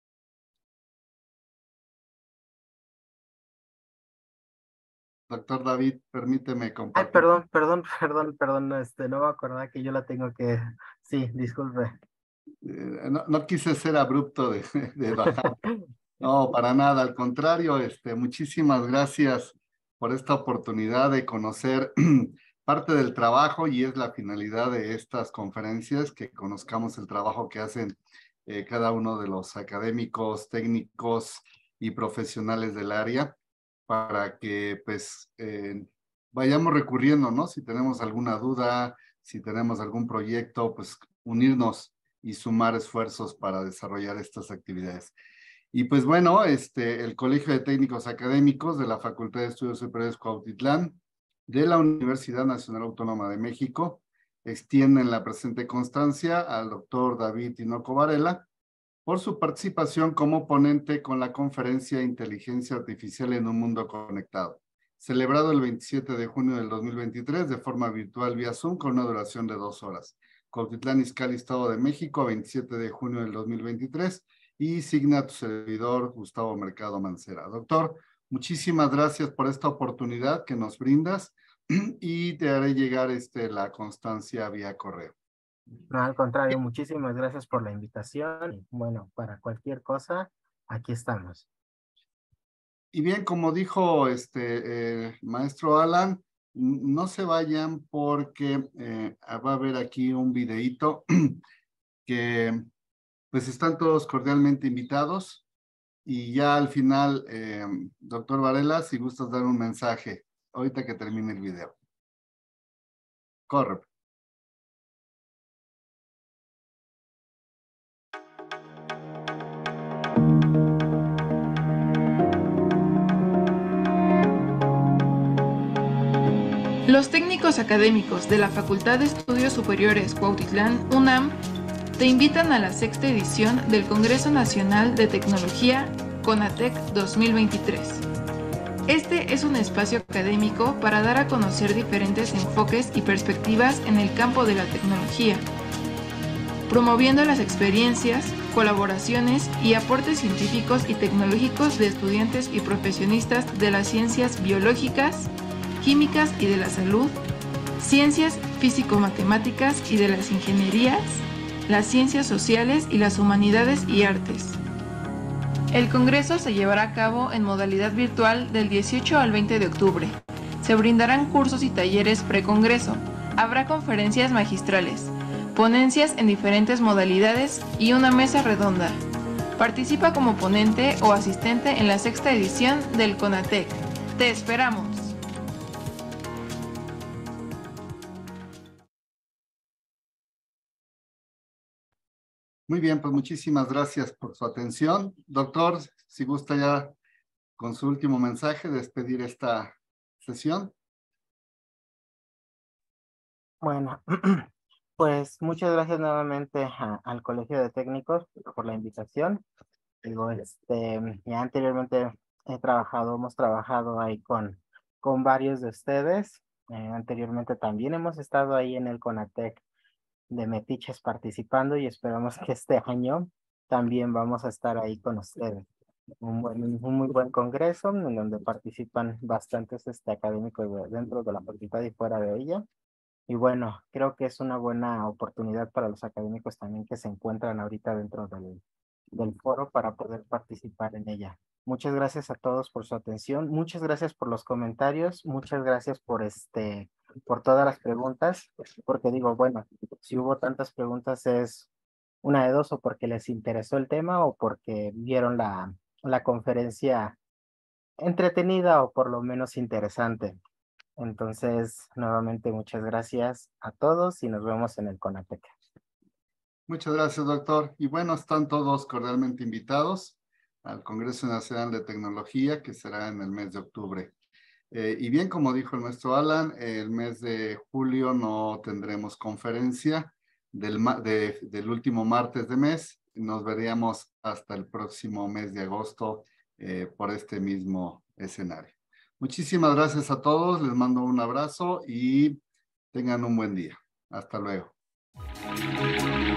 Doctor David, permíteme compartir. Ay, perdón, perdón, perdón, perdón, este, no me acordaba que yo la tengo que... Sí, disculpe. Eh, no, no quise ser abrupto de, de bajar. No, para nada, al contrario, este, muchísimas gracias por esta oportunidad de conocer parte del trabajo, y es la finalidad de estas conferencias, que conozcamos el trabajo que hacen eh, cada uno de los académicos, técnicos y profesionales del área, para que pues eh, vayamos recurriendo, ¿no? Si tenemos alguna duda, si tenemos algún proyecto, pues unirnos y sumar esfuerzos para desarrollar estas actividades. Y pues bueno, este, el Colegio de Técnicos Académicos de la Facultad de Estudios Superiores Cuautitlán, de la Universidad Nacional Autónoma de México, extienden la presente constancia al doctor David Tinoco Varela por su participación como ponente con la conferencia Inteligencia Artificial en un Mundo Conectado, celebrado el veintisiete de junio del dos mil veintitrés de forma virtual vía Zoom con una duración de dos horas. Cuautitlán Izcalli, Estado de México, veintisiete de junio del dos mil veintitrés, y signa tu servidor Gustavo Mercado Mancera. Doctor, muchísimas gracias por esta oportunidad que nos brindas, y te haré llegar este, la constancia vía correo. No, al contrario, muchísimas gracias por la invitación. Y bueno, para cualquier cosa, aquí estamos. Y bien, como dijo este eh, maestro Alan, no se vayan porque eh, va a haber aquí un videíto que pues están todos cordialmente invitados, y ya al final, eh, doctor Varela, si gustas dar un mensaje ahorita que termine el video. Corre. Los técnicos académicos de la Facultad de Estudios Superiores Cuautitlán, UNAM, te invitan a la sexta edición del Congreso Nacional de Tecnología CONATEC dos mil veintitrés. Este es un espacio académico para dar a conocer diferentes enfoques y perspectivas en el campo de la tecnología, promoviendo las experiencias, colaboraciones y aportes científicos y tecnológicos de estudiantes y profesionistas de las ciencias biológicas, químicas y de la salud, ciencias físico-matemáticas y de las ingenierías, las ciencias sociales y las humanidades y artes. El Congreso se llevará a cabo en modalidad virtual del dieciocho al veinte de octubre. Se brindarán cursos y talleres pre-congreso. Habrá conferencias magistrales, ponencias en diferentes modalidades y una mesa redonda. Participa como ponente o asistente en la sexta edición del CONATEC. ¡Te esperamos! Muy bien, pues muchísimas gracias por su atención. Doctor, si gusta ya con su último mensaje despedir esta sesión. Bueno, pues muchas gracias nuevamente a, al Colegio de Técnicos por la invitación. Digo, este, ya anteriormente he trabajado, hemos trabajado ahí con, con varios de ustedes. Eh, anteriormente también hemos estado ahí en el CONATEC de Metiches participando y esperamos que este año también vamos a estar ahí con ustedes. Un, buen, un muy buen congreso en donde participan bastantes este, académicos de, dentro de la facultad y fuera de ella. Y bueno, creo que es una buena oportunidad para los académicos también que se encuentran ahorita dentro del, del foro para poder participar en ella. Muchas gracias a todos por su atención. Muchas gracias por los comentarios. Muchas gracias por este, por todas las preguntas. Porque digo, bueno, si hubo tantas preguntas es una de dos, o porque les interesó el tema o porque vieron la, la conferencia entretenida o por lo menos interesante. Entonces, nuevamente muchas gracias a todos y nos vemos en el CONATEC. Muchas gracias, doctor. Y bueno, están todos cordialmente invitados al Congreso Nacional de Tecnología, que será en el mes de octubre. Eh, y bien, como dijo el maestro Alan, el mes de julio no tendremos conferencia del, de, del último martes de mes. Nos veríamos hasta el próximo mes de agosto eh, por este mismo escenario. Muchísimas gracias a todos, les mando un abrazo y tengan un buen día. Hasta luego.